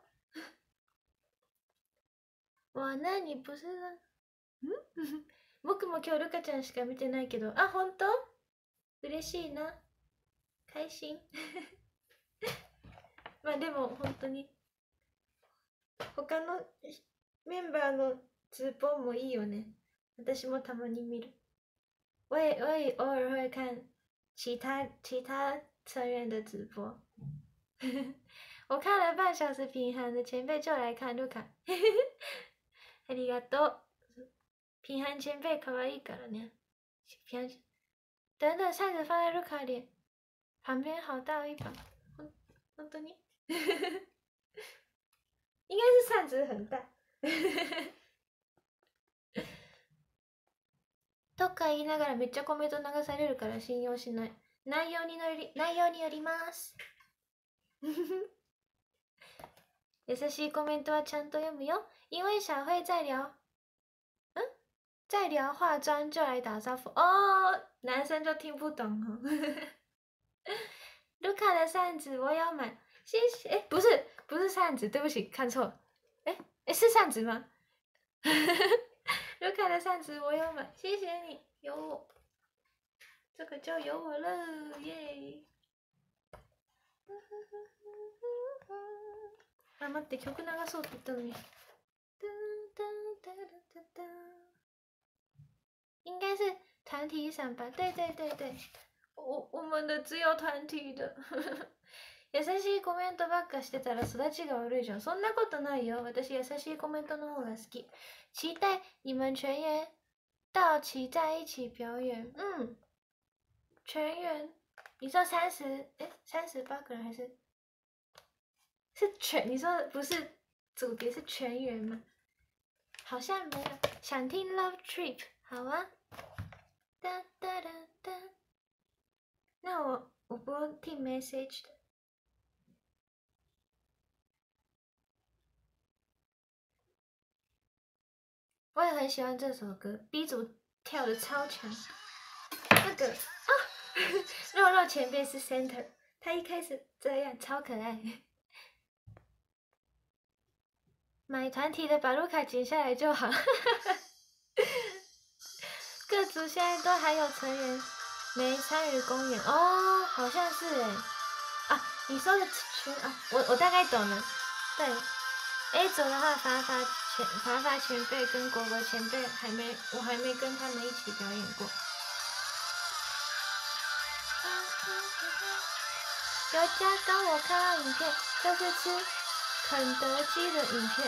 哇，那你不是僕も今日ルカちゃんしか見てないけど、あ、本当？嬉しいな。開心。まあでも本当に他のメンバーの直播もいいよね。私もたまに見る。我也偶尔会看其他成员的直播。我看了半小时，平衡的前辈就来看卢卡。ありがとう。平衡前辈可愛いからね。等等，扇子放在卢卡脸。 旁边好大一把，本当に应该是扇子很大。とか言いながらめっちゃコメント流されるから信用しない。内容によります。優しいコメントはちゃんと読むよ。因为小慧在聊，在聊化妆就来打招呼哦，男生就听不懂哦。卢卡的扇子我要买，谢谢。哎，不是扇子，对不起，看错。哎，是扇子吗？卢卡的扇子我要买，谢谢你，有我，这个就有我了，耶！あ、待って、曲流そうって言ったのに。应该是团体伞吧？对，我们的只有团体的。優しいコメントばっかしてたら育ちが悪いじゃん。そんなことないよ。私優しいコメントの方が好き。期待你们全员到齐在一起表演。全员，你说38个人还是？是全？你说不是组别是全员吗？好像没有。想听 Love Trip， 好啊。哒哒哒哒。那我播听 Message 的。我也很喜欢这首歌 ，B 组跳的超强。那个啊，肉肉前辈是 Center， 他一开始这样超可爱。买团体的把路卡剪下来就好。各组现在都还有成员没参与公演哦，好像是哎。啊，你说的群啊，我大概懂了。对 ，A 组的话，法法前辈跟果果前辈我还没跟他们一起表演过。有家刚我看到影片，就是吃肯德基的影片。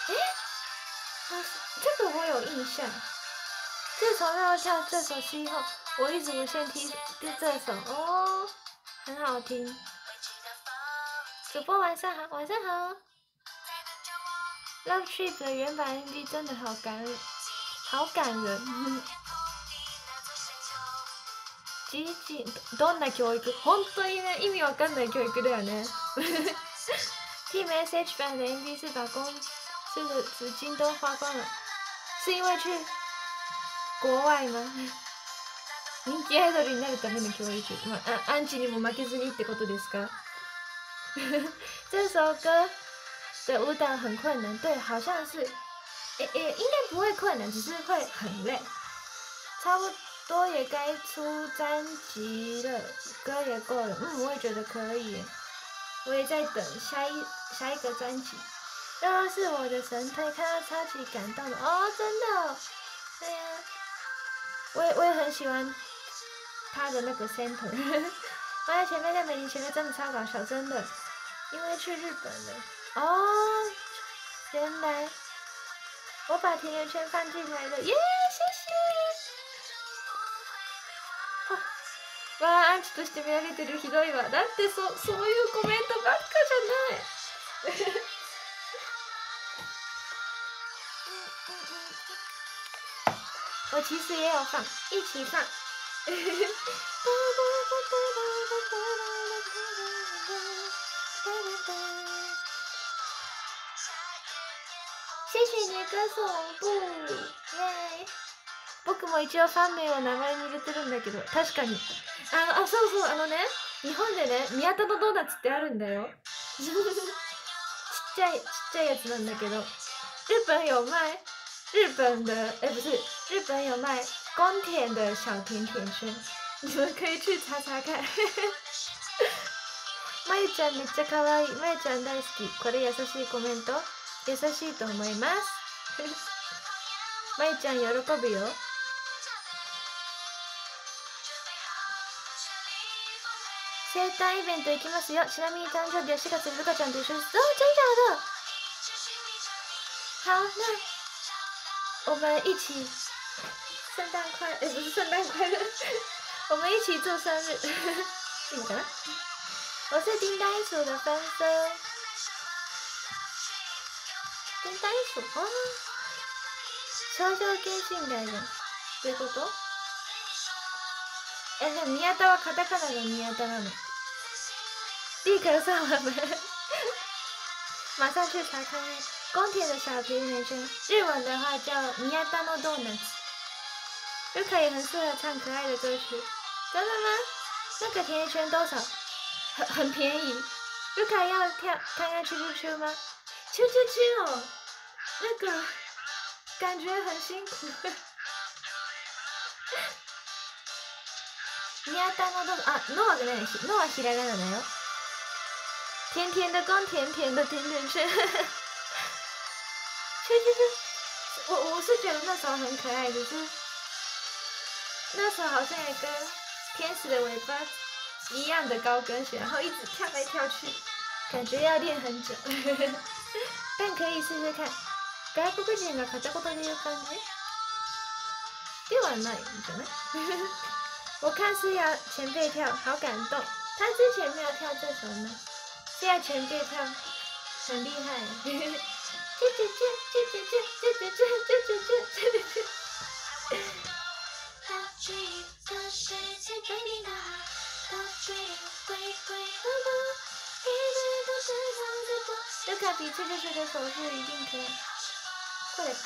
这个我有印象。自从绕跳这首戏后，我一直无限听这首哦，很好听。主播晚上好，晚上好。Love Trip 的原版 MV 真的好感人。どんな教育？本当にね、意味わかんない教育だよね。TMSH 版的 MV 是把公司的资金都花光了，是因为去国外吗？人気アイドルになるための教育、アンチにも負けずにってことですか？这首歌的舞蹈很困难，对，好像是，应该不会困难，只是会很累。差不多也该出专辑了，歌也够了，我也觉得可以。我也在等下一个专辑。肉肉是我的神推，看到超级感动的哦，真的，对呀，我也很喜欢他的那个 center。我在前面在美玲前面真的超搞笑，真的，因为去日本了哦，原来我把甜甜圈放进来了，耶，谢谢。わあ、アンチとして見られてるひどいわ。だってそういうコメントばっかじゃない。我其实也有放，一起放。谢謝ね、歌奏ブー、イエーイ。僕も一応ファン名を名前に入れてるんだけど、確かに。そうね、日本でね、宮田のドーナツってあるんだよ。ちっちゃいやつなんだけど、日本有卖日本的，不是，日本有卖宫田的小甜甜圈，你们可以去查查看。まゆちゃんめっちゃ可愛い。まゆちゃん大好き。これ優しいコメント。優しいと思います。まゆちゃん喜ぶよ。生誕イベント行きますよ。ちなみに誕生日は4月にルカちゃんと一緒です。真的假的？好，那我们一起圣诞快乐，不是圣诞快乐，我们一起祝生日。 いいのかな？我是叮当鼠的粉丝。叮当鼠あ少女系信頼だ。どういうこと？でも宮田はカタカナの宮田なの。立刻上我们，马上去查看宫铁的小甜甜圈，日文的话叫宮田のドーナツ。卢卡也很适合唱可爱的歌曲，真的吗？那个甜甜圈多少？很便宜。卢卡要跳看看啾啾啾吗？啾啾啾哦，那个感觉很辛苦。宮田のドーナツあ、のはじゃないし、のはひらがなだよ。甜甜的跟甜甜的甜甜圈，我是觉得那时候很可爱，可是那时候好像也跟天使的尾巴一样的高跟鞋，然后一直跳来跳去，感觉要练很久，但可以试试看。外国人が片言で言う感じではないんじゃない？我看是要前辈跳，好感动。他之前没有跳这首呢。现在前辈跳很厉害，卢卡比这就是个手势一定可以。过来。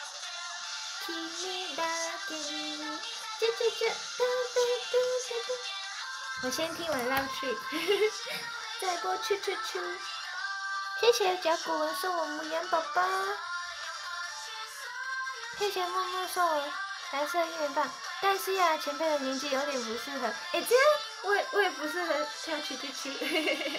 我先听完 Love Tree 再过去去去。谢谢甲骨文送我母羊宝宝，谢谢木木送我蓝色音乐棒。但是呀，前辈的年纪有点不适合。这样我也不适合跳去去去。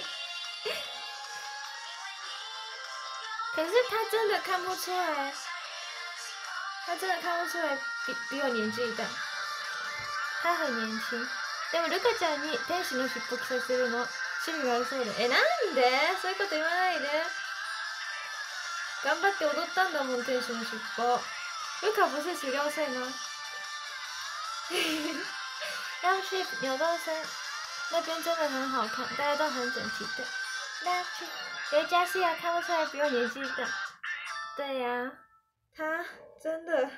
可是他真的看不出来，他真的看不出来比我年纪大，他很年轻。でもルカちゃんに天使の尻尾着させるの趣味があるそうで。なんで？そういうこと言わないで。頑張って踊ったんだもん、天使の尻尾。ルカ不是16岁吗？Love Tree 扭动声那边真的很好看，大家都很整齐的。Love Tree 有一家是呀，看不出来比我年纪大。对呀，他真的，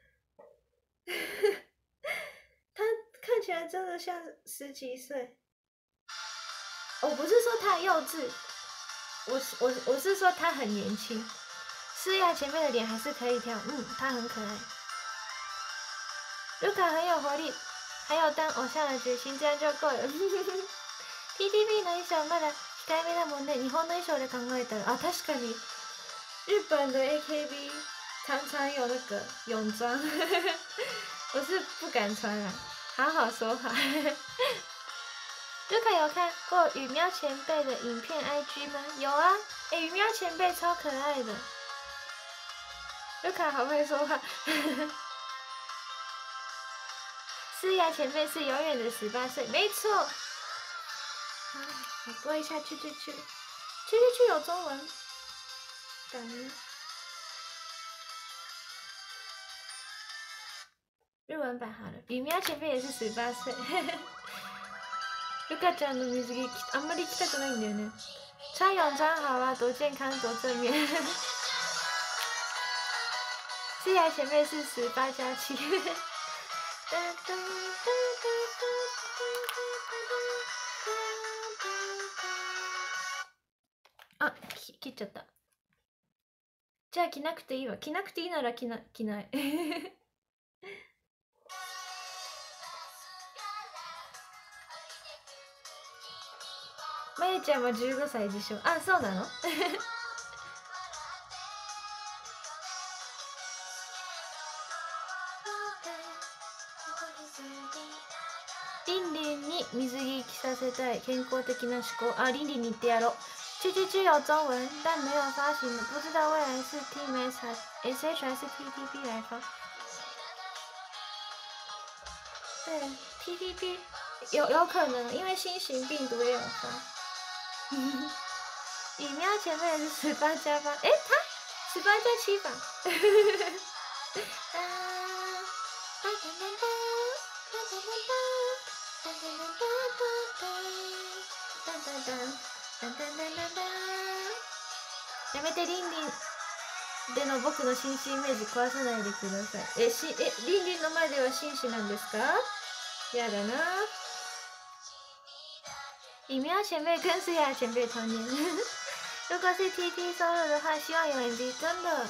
他看起来真的像10几岁。我不是说他幼稚，我是说他很年轻。是呀，前面的脸还是可以跳，他很可爱。卢卡很有活力，还有当偶像的决心，这样就够了。TTP の衣装まだ控えめだもんね。日本の衣装で考えたら，確かに日本的 AKB 常常有那个泳装，我是不敢穿啦，好好说话。卢卡有看过羽喵前辈的影片 IG 吗？有啊，羽喵前辈超可爱的。卢卡好会说话。思雅前辈是永远的18岁，没错。我播一下去去去，去去去有中文。感恩。日文版好了，羽喵前辈也是18岁。ルカちゃんの水着あんまり着たくないんだよね。穿泳装好啊，多健康多正面。思雅前辈是18+7。あ、切っちゃった。じゃあ着なくていいわ。着なくていいなら着ない。まゆちゃんは15歳自称。あ、そうなの？リンリンに水着着させたい健康的な思考。あ、リンリンに言ってやろう。去去去有中文，但没有发行的，不知道未来是 Team SH 还是 TTP 来发。对 ，TTP 有可能，因为新型病毒也有发。羽喵前辈是18+8，他18+7吧。 めてリンリンでの僕の紳士イメージ壊さないでください。リンリンの前では紳士なんですか？やだな。你们要前辈跟思雅前辈同年。如果是 TT solo 的话，希望有 MV， 真的。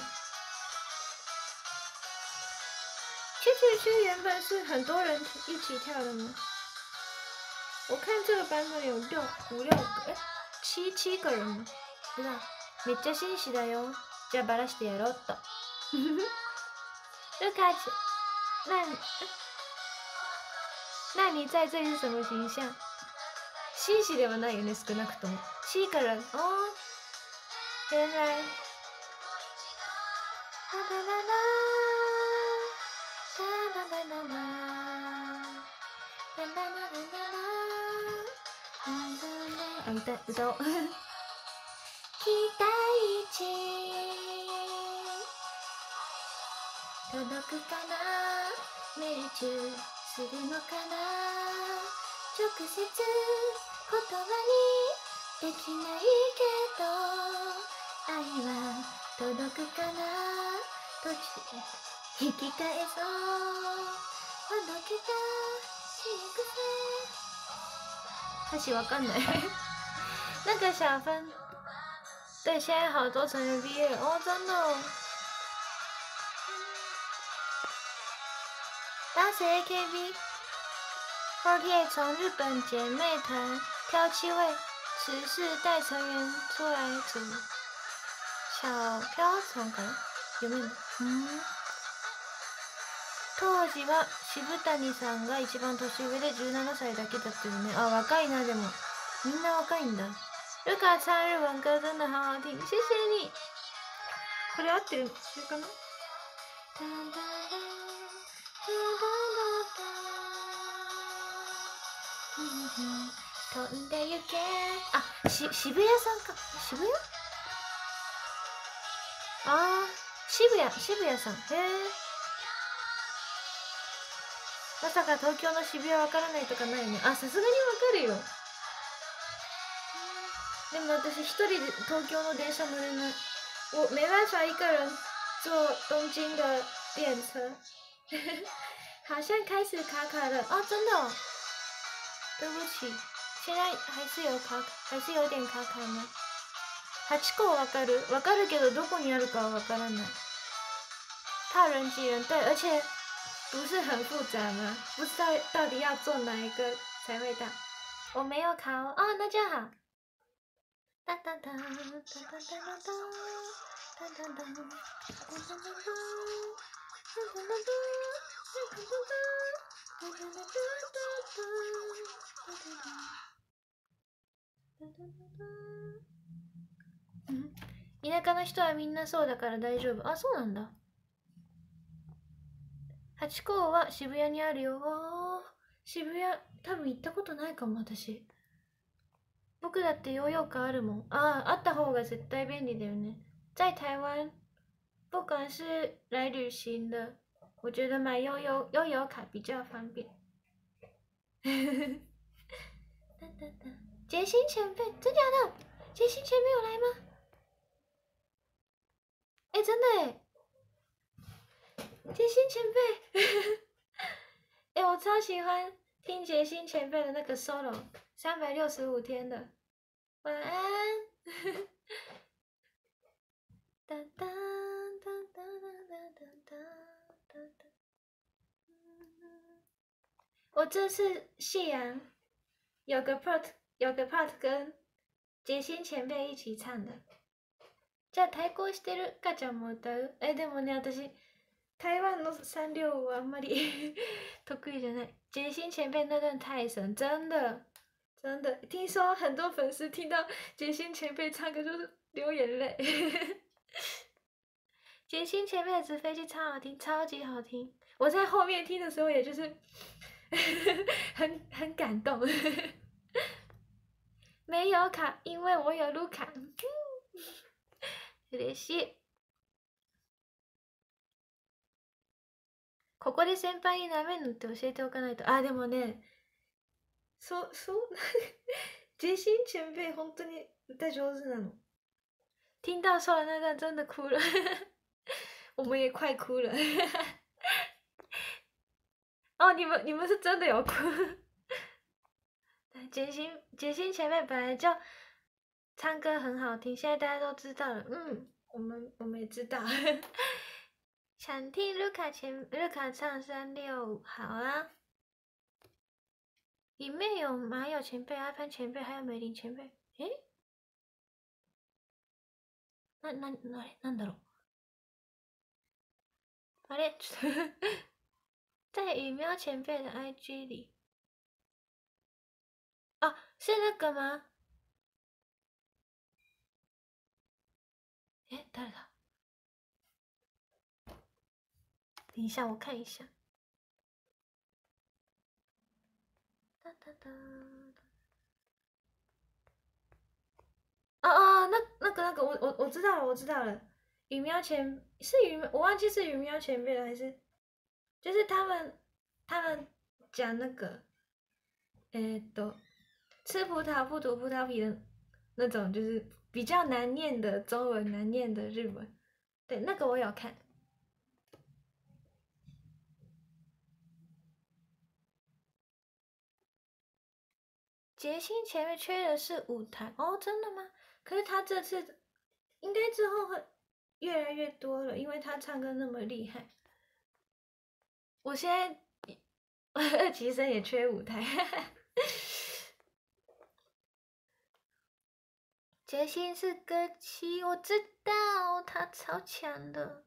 去原本是很多人一起跳的吗？我看这个版本有5、6个，7个人吗？不知道。めっちゃ紳士だよ。じゃあバラしてやろうっと。ルカちゃん，那你在这是什么形象？紳士ではないよね、少なくとも。7个人哦，原来。あ、歌おう。期待値届くかな、命中するのかな、直接言葉にできないけど愛は届くかな、途中引き返そうほどけた仕草。歌詞わかんない那个小分，对，现在好多成员毕业了哦，真的哦。当时 AKB48 从日本姐妹团挑7位14世代成员出来组小飘团かな、有没有？当時は渋谷さんが一番年上で17歳だけだったよね。あ、若いな。でもみんな若いんだ。ルカ唱日文歌真的好好听，谢谢你。これ合ってるかな？飛んでゆけ。あ、渋谷さんか。渋谷？あー、渋谷さん。へえ。まさか東京の渋谷わからないとかないよね。あ、さすがにわかるよ。でも私一人で東京の電車乗れない。我没办法一个人坐东京的电车。好像开始卡卡了哦，真的哦。对不起，现在还是有点卡卡呢。8個わかるけどどこにあるかはわからない。怕人挤人，对，而且不是很复杂吗？不知道到底要做哪一个才会到。我没有考哦，那就好。哒哒哒哒哒哒哒哒哒哒哒。田舎の人はみんなそうだから大丈夫。あ、そうなんだ。ハチ公は渋谷にあるよ。渋谷多分行ったことないかも私。僕だってヨーヨーカーあるもん。あった方が絶対便利だよね。在台湾，不管是来旅行的，我觉得买悠游卡比较方便。杰星前辈，真假的？杰星前辈有来吗？哎，真的哎，杰星前辈，哎，我超喜欢听杰星前辈的那个 solo，365天的。晚安。哒哒哒哒哒哒哒哒哒。我这次夕阳有个 part 跟杰星前辈一起唱的。じゃあ対抗してるかちゃんも歌う？でもね、私台湾の365はあんまり得意じゃない。杰星前辈那段太神，真的。听说很多粉丝听到杰星前辈唱歌就是流眼泪。杰星前辈的纸飞机超好听，超级好听。我在后面听的时候，也就是很感动。没有卡，因为我有卢卡。嬉しい。ここで先輩になめるのって教えておかないと。でもね、ジェシン前輩本当に歌上手なの。 听到说的那段真的哭了，我们也快哭了。哦，你们是真的有哭。杰心前辈本来就唱歌很好听，现在大家都知道了。我们也知道。想听卢卡唱365，好啊。里面有马友前辈、阿潘前辈，还有美玲前辈。诶？なんだろう。あれ在羽喵前辈的 IG 里。哦，是那个吗？诶，誰だ？等一下，我看一下。哒哒哒。哦，那个，我知道了，我知道了。羽喵前是我忘记是羽喵前辈了还是，就是他们讲那个，吃葡萄不吐葡萄皮的那种，就是比较难念的中文，难念的日文。对，那个我有看。杰星前面缺的是舞台哦，真的吗？可是他这次应该之后会越来越多了，因为他唱歌那么厉害。我现在二级生也缺舞台。杰星是歌姬，我知道他超强的。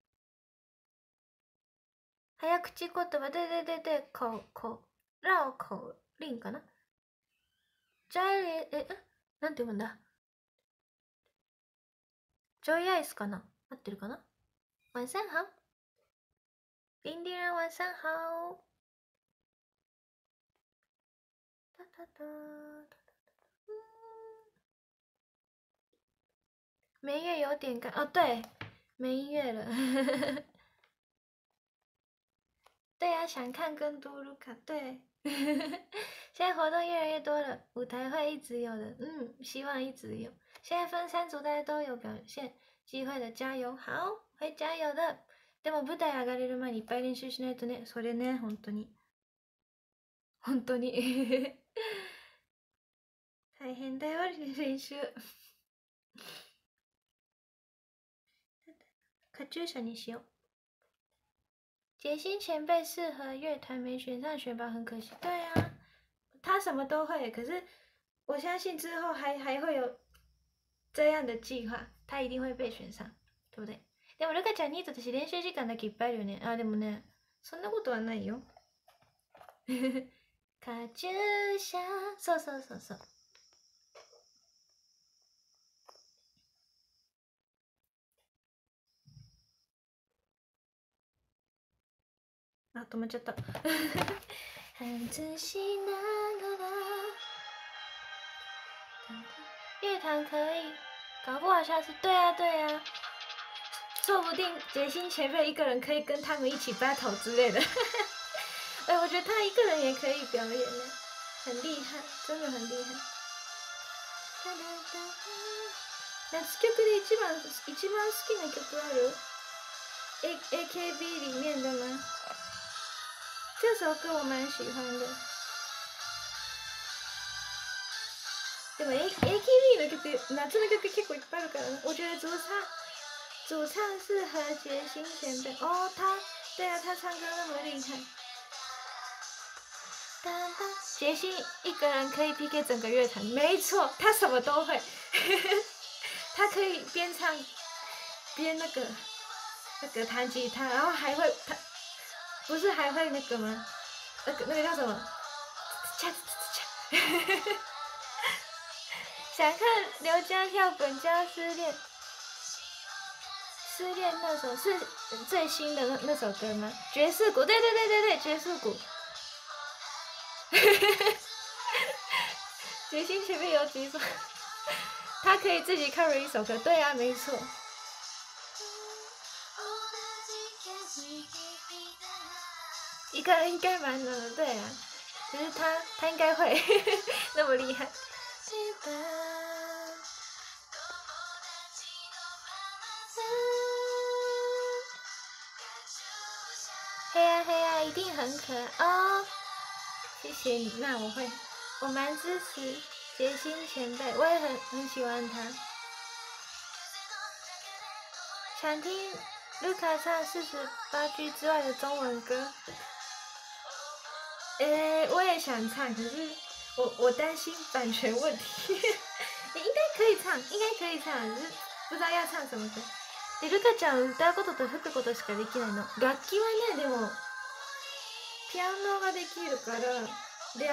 早口言葉，对，绕口令かな。なんて読むんだ。ジョイアイスかな？合ってるかな？晚上好，林地人晚上好。哒哒哒。没乐有点干哦，对，没音乐了。对啊，想看更多卢卡，对。现在活动越来越多了，舞台会一直有的，希望一直有。现在分3组，大家都有表现机会的，加油，好，会加油的。でも舞台上がれる前にいっぱい練習しないとね、それね、本当に。本当に。大変だよ、練習。卡住手你修。杰星前辈适合乐团，没选上选拔很可惜。对啊，他什么都会，可是我相信之后还会有这样的计划，他一定会被选上，对不对？でもルカちゃんニートだし練習時間だけいっぱいあるよね。あ、でもね、そんなことはないよ。カチューシャ、そう。あ、止まっちゃった。外しながら。乐团可以，搞不好下次对啊，说不定杰星前辈一个人可以跟他们一起 battle 之类的。我觉得他一个人也可以表演呢，很厉害，真的很厉害。夏曲で一番好きな曲ある？AKB 里面的吗？这首歌我蛮喜欢的。でも AKB の曲、夏の曲結構いっぱいあるからね。我觉得主唱是和杰星前辈哦，对啊，他唱歌那么厉害。杰星一个人可以 PK 整个乐团，没错，他什么都会。他可以边唱边那个弹吉他，然后还会他不是还会那个吗？那个叫什么？想看刘家跳本家失恋那首是最新的那首歌吗？爵士鼓，对，爵士鼓。杰星前面有几首，他可以自己 cover 一首歌，对啊，没错。一个人应该蛮难的，对啊，可是他应该会黑啊黑啊，一定很可爱哦。谢谢你，那我蛮支持杰心前辈，我也很喜欢他。想听卢卡唱48句之外的中文歌。我也想唱，可是我担心版权问题。你应该可以唱，只是不知道要唱什么歌。でルカちゃん歌うことと吹くことしかできないの。楽器はね、でもピアノができるから、で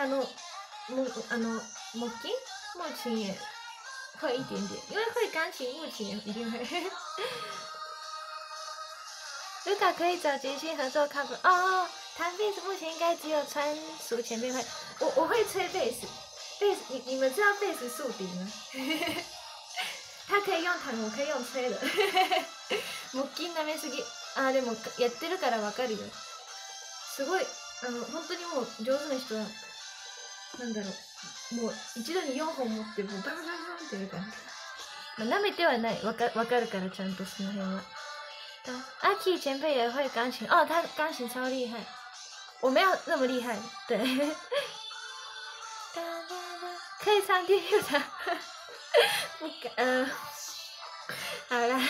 木琴也会一点点，因为会钢琴、木琴也一定会。卢卡可以找杰西合作 cover 哦。弹贝斯目前应该只有川蜀前辈会，我会吹贝斯，你们知道贝斯竖笛吗？他可以用弹，我可以用吹的。木琴舐めすぎ。あ、でもやってるからわかるよ。すごい本当にもう上手な人はなんだろう、もう一度に4本持ってもうバンバンバンってやる感じ。まあ、舐めてはない、わかるからちゃんとその辺は。阿 K 前辈也会钢琴哦，他钢琴超厉害，我没有那么厉害，对。可以唱第六场，不敢，好啦，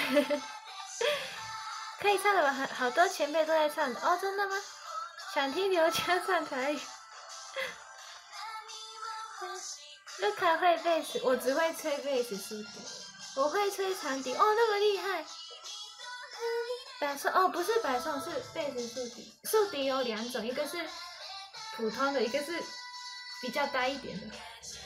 可以唱的吧？好多前辈都在唱的哦，真的吗？想听刘佳唱台语。卢卡会贝斯，我只会吹贝斯竖笛，我会吹长笛哦，那么厉害。百颂哦，不是百颂，是贝斯竖笛。竖笛有2种，一个是普通的，一个是比较大一点的。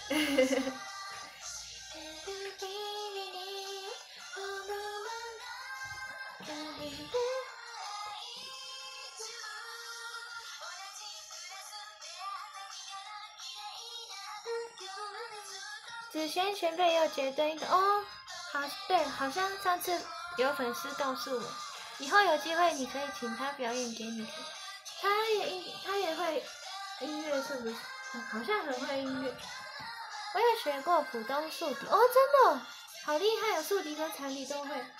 子轩前辈也有觉得一个哦，好对，好像上次有粉丝告诉我。以后有机会你可以请他表演给你看，他也会音乐是不是？好像很会音乐。我也学过普通竖笛哦，真的好厉害哦，竖笛跟长笛都会。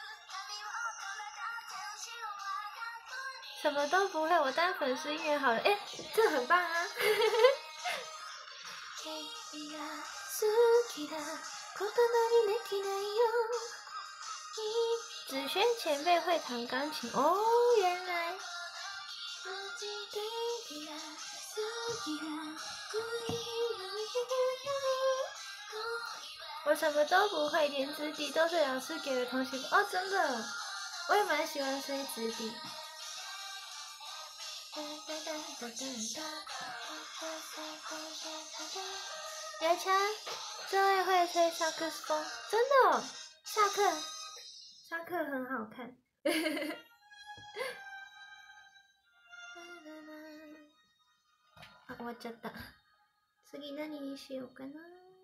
什么都不会，我当粉丝音乐好了，这很棒啊！子轩前辈会弹钢琴哦，原来。我什么都不会，连直笛都是老师给的同学哦，真的，我也蛮喜欢吹直笛。姚强，这位会吹萨克斯风，真的哦，下课很好看。あ、終わっちゃった。次何にしようかな。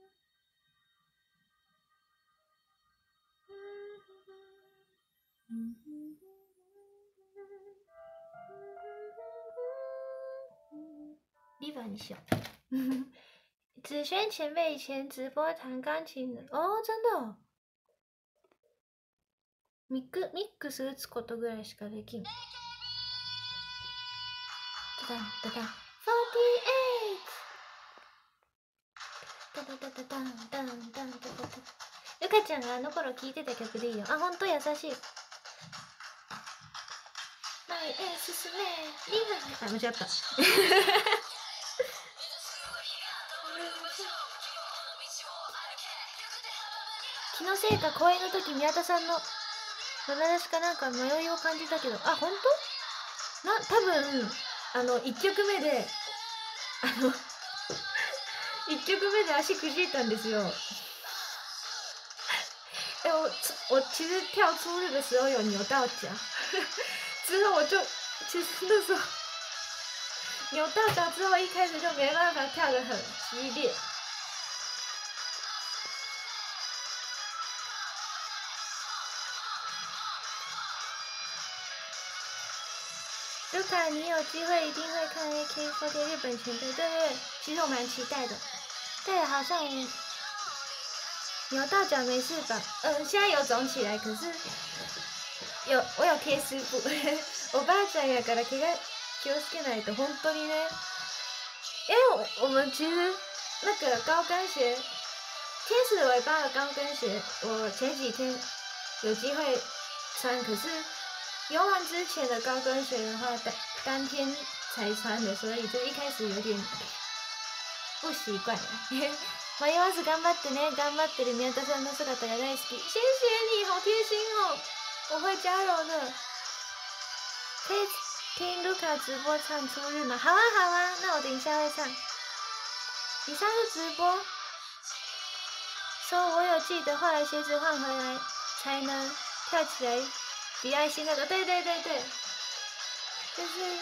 リバにしよう。子轩前辈以前直播弹钢琴的哦，真的哦。ミックス打つことぐらいしかできん。ダダンダダン48。ダダダダダンダンダンダダダ。ゆかちゃんがあの頃聴いてた曲でいいよ。あ、ほんと優しい。前へ進めリバ。あ、間違った。気のせいか公演の時宮田さんの野良出しかなんか迷いを感じたけど、あ、ほんと？多分1曲目で1曲目で足くじいたんですよ。我其实跳出日的时候有扭到脚，之后其实那时候扭到脚之后，一开始就没办法跳得很激烈。卢卡，你有机会一定会看 AK48 日本前辈，对，其实我蛮期待的。对，好像扭到脚没事吧？现在有肿起来，可是我有贴湿布。おばあちゃんやから怪我気をつけないと本当にね，因为我们其实那个高跟鞋，天使尾巴的高跟鞋，我前几天有机会穿，可是游完之前的高跟鞋的话，当天才穿的，所以就一开始有点不习惯了。迷わず頑張ってね，頑張ってる宮田さんの姿が大好き。谢谢你，好贴心哦，我会加油的。可以听卢卡直播唱初日吗？好啊好啊，那我等一下会唱。你上次直播说我有记得，后来鞋子换回来才能跳起来比爱心那个，对，就是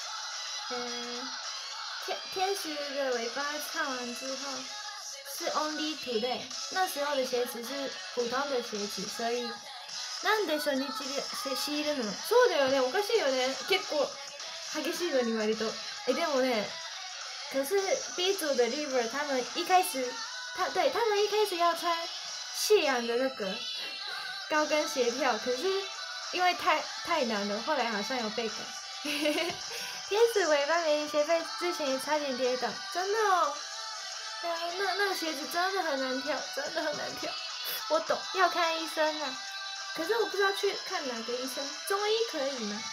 天使的尾巴唱完之后是 Only Today， 那时候的鞋子是普通的鞋子，所以なんで初日で仕入れるの？そうだよね、おかしいよね、結構激しいのに割と。でもね，可是 B 组的 River 他们一开始，他们一开始要穿夕阳的那个高跟鞋跳，可是因为太难了，后来好像有被改。天使尾巴美丽鞋被之前也差点跌倒，真的哦。对啊，那个鞋子真的很难跳，真的很难跳。我懂，要看医生啊。可是我不知道去看哪个医生，中医可以吗？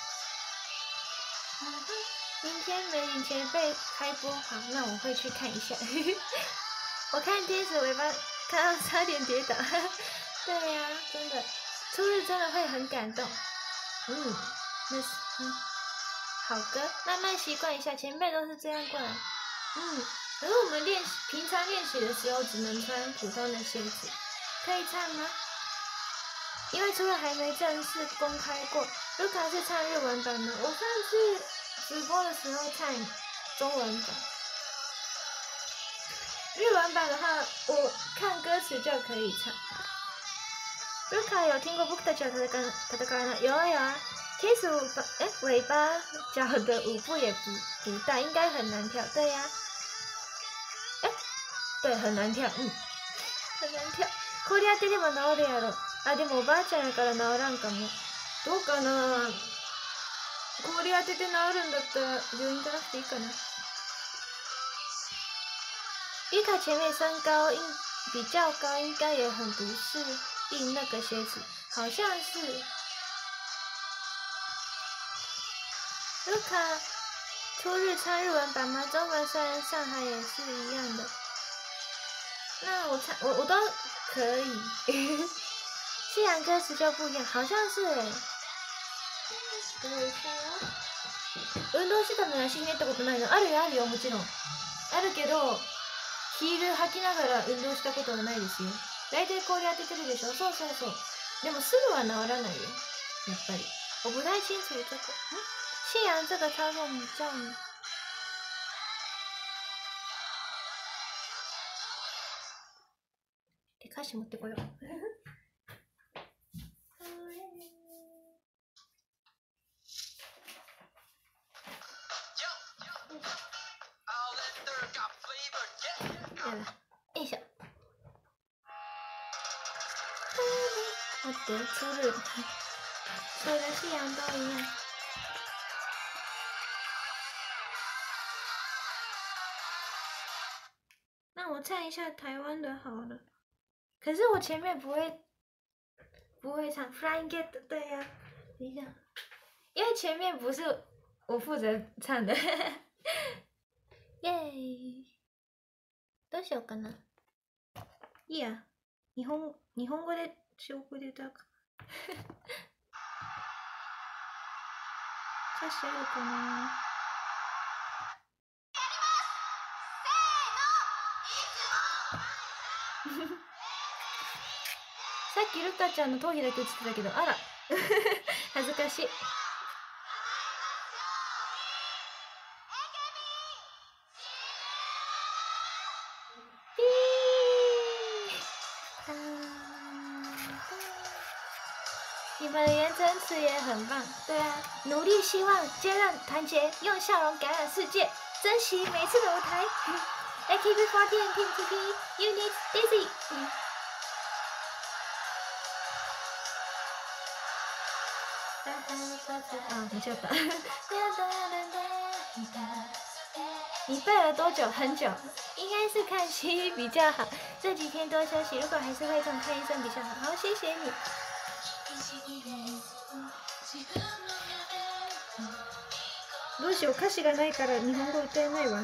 明天没领钱被开播，好，那我会去看一下。我看天使尾巴看到差点跌倒，对呀、真的，初日真的会很感动。那是好歌，慢慢习惯一下，前辈都是这样过来。可是我们平常练习的时候只能穿普通的鞋子，可以唱吗？因为初日还没正式公开过，卢卡是唱日文版的，我上次直播的时候唱中文版。日文版的话，我看歌词就可以唱。卢卡有听过僕たちは戦わない？有啊。天使尾巴脚的舞步也不大，应该很难跳。对呀、对，很难跳，很难跳。氷当てれば治るやろ。あ、でもおばあちゃんやから治らんかも。どうかな？氷当てて治るんだったら病院行かなくていいかな。丽卡前面身高比较高，应该也很不适应那个鞋子，好像是。卢卡初日唱日文版吗？中文虽然上海也是一样的。那我都可以。西洋歌词就不一样，好像是等我一下運動してたのに足ひねったことないの？あるよ、もちろん。あるけど、ヒール履きながら運動したことはないですよ。大体氷当ててるでしょ？そう。でもすぐは治らないよ。やっぱり。我不太清楚这个。西洋这个操作比较。歌詞持ってこよう。よいしょ。待って、初日。それが西洋都一样。那我唱一下台湾的好了。可是我前面不会唱 Flying Get， 对呀、等一下，因为前面不是我负责唱的。耶、どうしようかな。いいや、日本語で紹介で歌うか。歌詞あるかな。さっきルカちゃんの頭皮だけ映ってたけど、あら恥ずかしい。你们的言承词也很棒，对啊，努力希望接壤团结，用笑容感染世界，珍惜每次的舞台。AKB48 and Team TP Unit Daisy。 啊，你就打。你背了多久？很久，应该是看西医比较好。这几天多休息，如果还是会痛，看医生比较好。好，谢谢你。どうしよう、歌詞がないから日本語歌えないわ。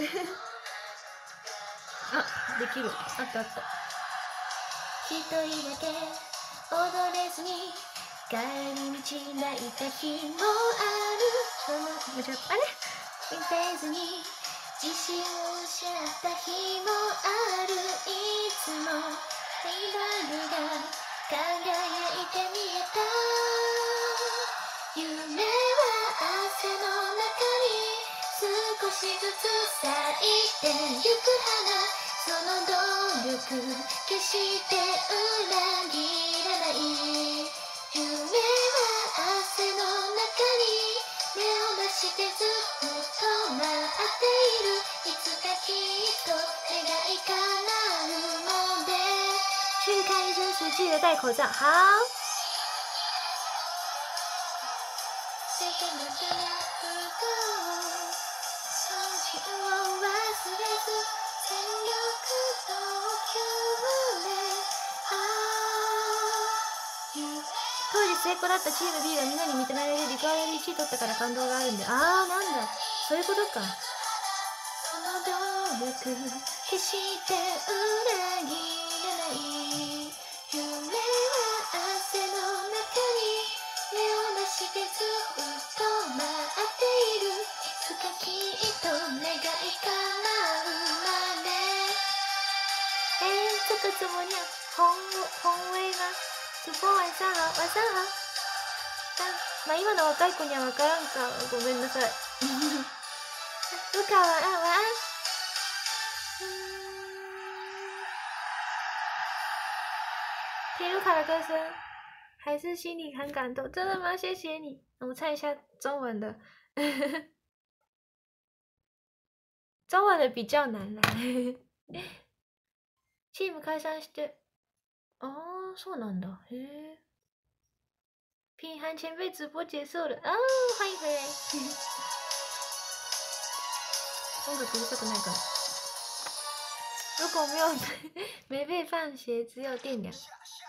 あ、できる。あったあった。一人だけ踊れずに帰り道泣いた日もある。そのあれ見てずに自信を失った日もある。いつもリバルが輝いて見えた。夢は汗の中に少しずつ咲いてゆく花。その努力決して裏切らない。夢は汗の中に目を出してずっと待っている。いつかきっと願い叶うまで。去看医生时记得戴口罩。好。当時末っ子だったチーム B がみんなに認められるリコーダー1位取ったから感動があるんで。あー、なんだ、そういうことか。その努力決して裏切らない。夢は汗の中に目を出してずっと待っている。いつかきっと願い叶うまで。这个怎么念？红威吗？主播晚上好，晚上好。まあ今の若い子にはわからんか、ごめんなさい。ルカ晚安晚安。听卢卡的歌声，还是心里很感动，真的吗？谢谢你。我唱一下中文的，中文的比较难啦。チーム解散して。哦，そうなんだ。へえ。品涵前辈直播结束了。哦，欢迎回来。音楽うるさくないかな。如果没被放血，只有电量。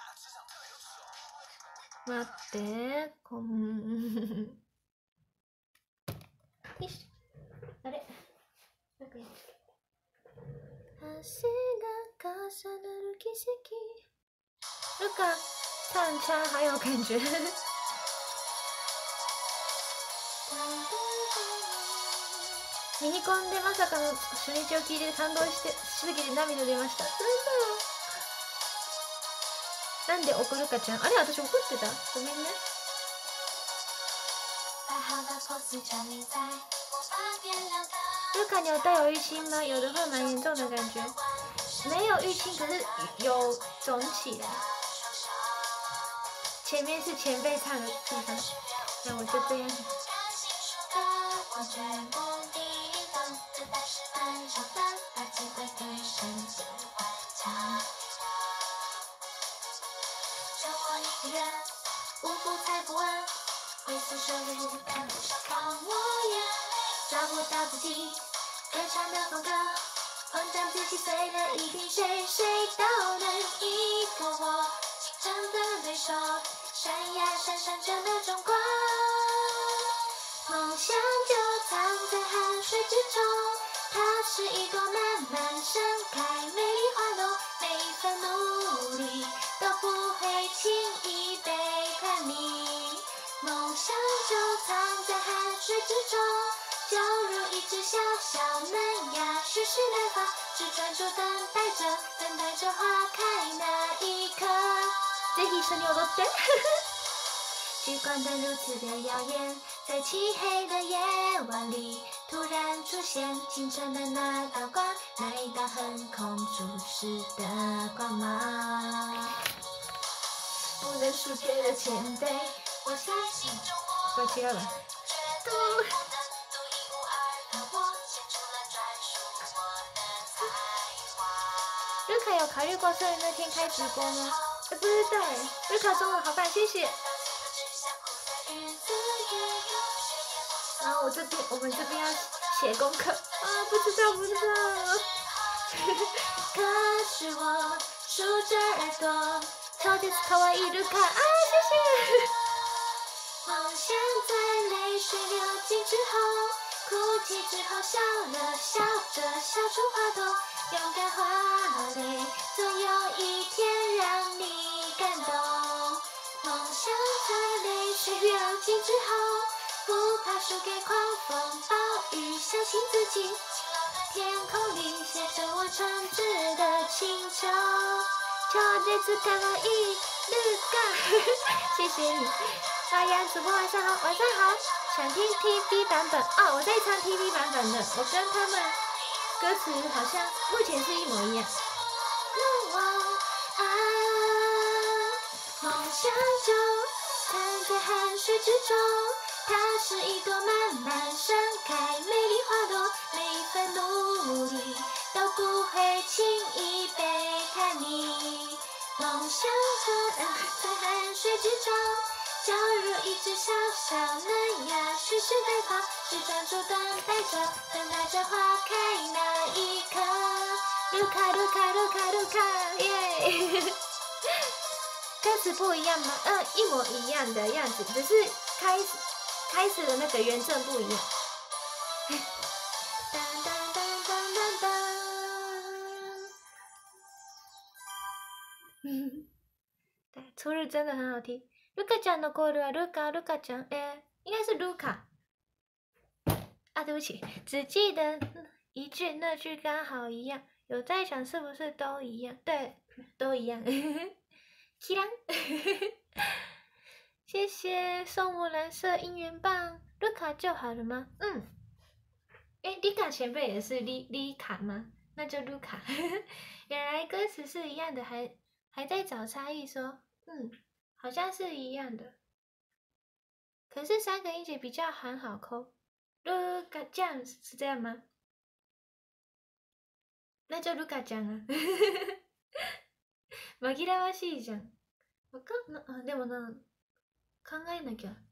待って、よし。あれ。なんかやっちゃった。足が重なる奇跡。ルカ唱腔好有感觉。ミニコンでまさかの初日を聞いて感動しすぎて涙出ました。なんで怒るかちゃん。あれ私怒ってた？ごめんね。ルカ你有带有淤青吗？有的话蛮严重的感觉。没有淤青，可是有肿起来。前面是前辈唱的地方，那我就这样。无不猜不完，回宿舍的日子看不少看我眼，找不到自己歌唱的风格，膨胀自己碎了一地，谁都能一个我竞争的对手，闪呀闪闪着那种光，梦想就藏在汗水之中，它是一朵慢慢盛开美丽花朵，每一份努力都不会轻易被看你，梦想就藏在汗水之中，就如一只小小嫩芽，徐徐来发，只专注等待着花开那一刻。ぜひ一緒に踊って。聚光灯如此的耀眼，在漆黑的夜晚里突然出现，清晨的那道光，那一道横空出世的光芒。不能输给了前辈，我相信中国。说错了。瑞卡有考虑过生日那天开直播吗？不知道哎。瑞卡中文好棒，谢谢。 我们这边要写功课啊，不知道。可是我竖着耳朵，超级可爱卢卡啊，谢谢。梦想在泪水流尽之后，哭泣之后笑了，笑着笑出花朵，勇敢花蕾，总有一天让你感动。梦想在泪水流尽之后，不怕输给狂风暴雨，相信自己。天空里写着我诚挚的请求，超级可愛い卢卡，谢谢你。大家主播晚上好，晚上好。想听 TV 版本哦，我在唱 TV 版本的，我跟他们歌词好像目前是一模一样。梦想就藏在汗水之中，它是一朵慢慢盛开美丽花朵，每一份努力都不会轻易被看腻。梦想在汗水之中，就如一只小小嫩芽，蓄势待发，只专注等待着花开那一刻。卢卡，耶！歌词不一样吗？一模一样的样子，只是开始的那个原正不一样。对，初日真的很好听。卢卡ちゃんのコールは卢卡ちゃん，应该是卢卡。啊，对不起，只记得一句，那句刚好一样。有在想是不是都一样？对，都一样。キラン，谢谢送我蓝色姻缘棒，卢卡就好了吗？丽卡前辈也是丽卡吗？那就卢卡。原来歌词是一样的，还在找差异说，好像是一样的。可是三个音节比较很好抠，卢卡酱是这样吗？那就卢卡酱啊。紛らわしいじゃん。でもな、考えなきゃ。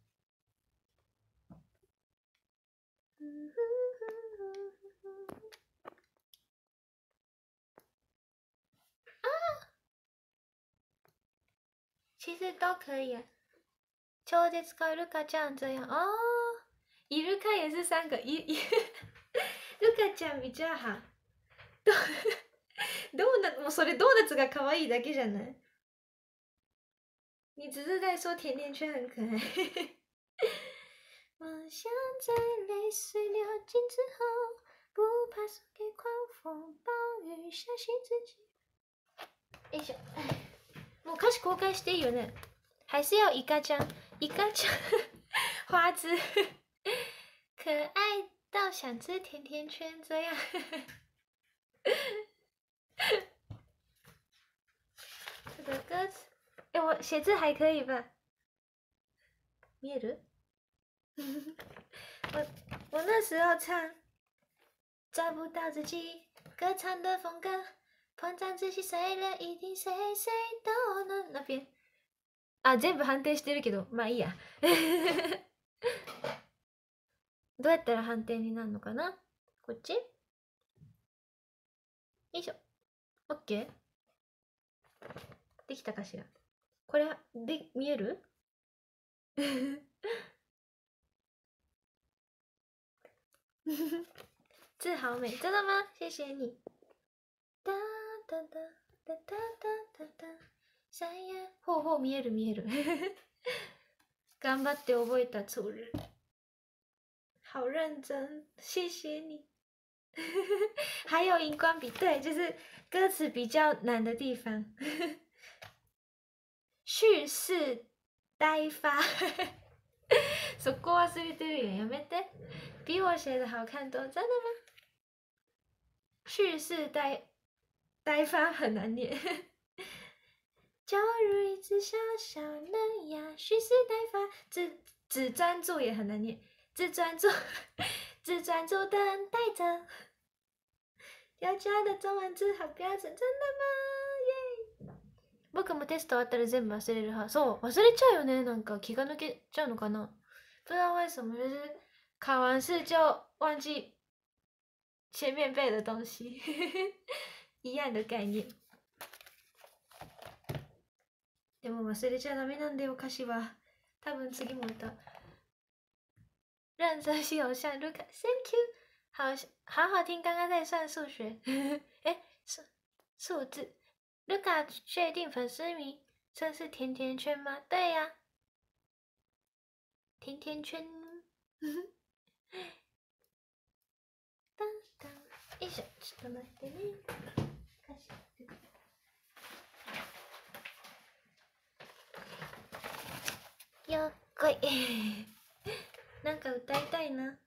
其实都可以啊。超絶使ルカちゃん这样哦，イルカ也是3个，ルカちゃん比较好。もうそれドーナツが可愛いだけじゃない？你只是在说甜甜圈很可爱。梦想在泪水流尽之后，不怕输给狂风暴雨，相信自己。よいしょ。もう歌詞公開していいよね。还是要イカちゃん花枝，可爱到想吃甜甜圈这样。这个歌词，我写字还可以吧？見える？我那时候唱，找不到自己歌唱的风格，膨胀自己谁人一定谁都能那边。あ、全部判定してるけど、まあいいや。どうやったら判定になるのかな？こっち？よいしょ。OK？ できたかしら？これ、見える？字好美，真的吗？谢谢你。哒哒哒哒哒哒哒。見える。頑張って覚えた初日。好认真，谢谢你。还有荧光笔，对，就是歌词比较难的地方。蓄势待发。そこ忘れてるよ，やめて。比我写的好看多，真的吗？蓄势待发很难念。就如一只小小嫩芽，蓄势待发，只专注也很难念，只专注等待着。要加的中文字好标准，真的吗？耶！僕もテスト終わったら全部忘れる派。そう、忘れちゃうよね。なんか気が抜けちゃうのかな。不知道为什么，就是考完试就忘记前面背的东西，一样的概念。でも忘れちゃダメなんだよ歌詞は。多分次も歌。认真系偶像卢卡 ，Thank you， 好听，刚刚在算数学，哎，数字。卢卡确定粉丝名，这是甜甜圈吗？对呀、甜甜圈。当当，よいしょ、ちょっと待ってね。よっこい。なんか歌いたいな。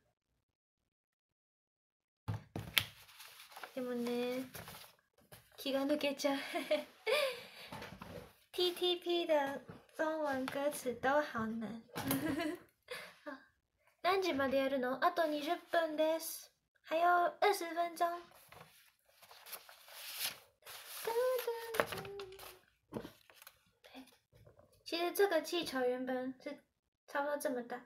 でもね、気が抜けちゃう。TTP 的中文歌词都好难。何時までやるの？あと20分です。还有20分钟。其实这个气球原本是差不多这么大，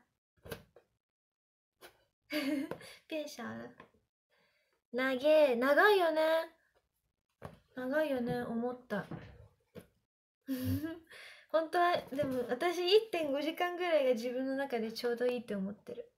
变小了。長いよね。長いよね、思った。本当はでも私 1.5 時間ぐらいが自分の中でちょうどいいって思ってる。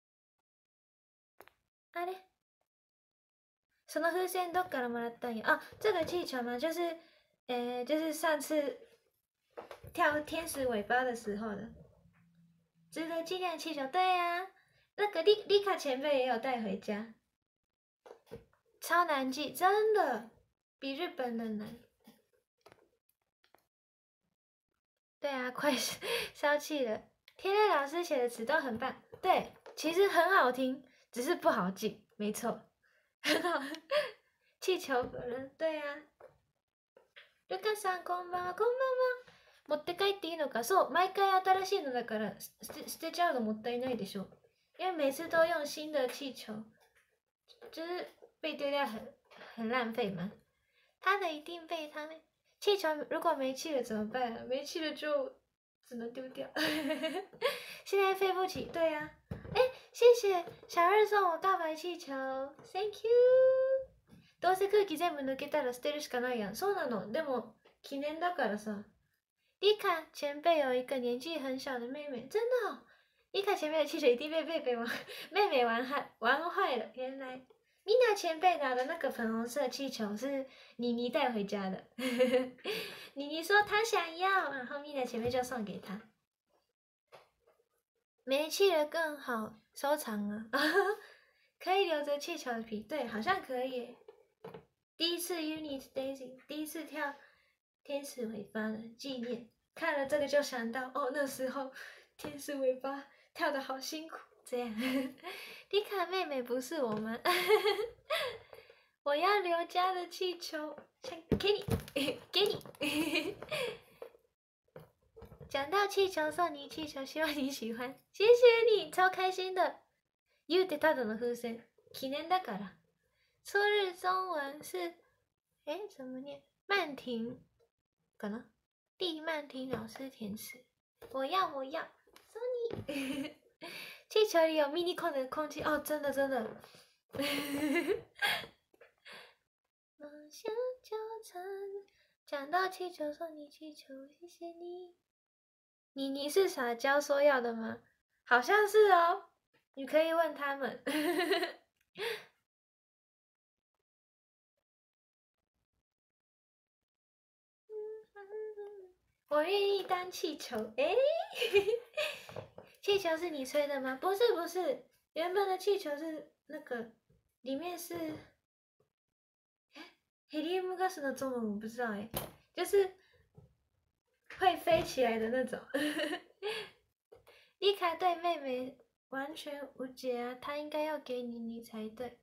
あれその風船どっからもらったんや？啊，这个气球嘛，就是上次跳天使尾巴的时候的，值得纪念气球。对呀、啊，那个丽卡前辈也有带回家，超难记，真的比日本的难。对啊，快烧气了。天乐老师写的词都很棒，对，其实很好听，只是不好记，没错，很好。气球本人，对啊。ルカさんこんばんは、こんばんは。持って帰っていいのか？そう、毎回新しいのだから捨てちゃうのもったいないでしょ。因为每次都用新的气球，就是被丢掉很浪费嘛。他的一定被他那气球如果没气了怎么办啊？没气了就只能丢掉。现在飞不起，对啊。哎，谢谢小二送我告白气球 ，Thank you。どうせ空気全部抜けたら捨てるしかないやん。そうなの。でも記念だからさ。丽卡前辈有一个年纪很小的妹妹，真的、哦。丽卡前辈的气球一定被妹妹玩坏了。原来米娜前辈拿的那个粉红色气球是妮妮带回家的。妮妮说她想要，然后米娜前辈就送给她。没气了更好收藏啊，可以留着气球的皮，对，好像可以。第一次 Unit Daisy， 第一次跳天使尾巴的纪念，看了这个就想到哦，那时候天使尾巴跳得好辛苦，这样。丽卡妹妹不是我们，我要刘家的气球，想给你，给你。讲到气球，送你气球，希望你喜欢，谢谢你，超开心的。言うてただの風船，記念だから。初日中文是，怎么念？曼婷，可能地曼婷老师填词。我要，送你。气球里有 mini 控的空气哦，真的。梦想纠缠，讲到气球，送你气球，谢谢你。你是撒娇说要的吗？好像是哦，你可以问他们。我愿意当气球，气球是你吹的吗？不是，原本的气球是那个，里面是，helium gas 的中文我不知道就是会飞起来的那种。丽卡对妹妹完全无解啊，她应该要给你才对。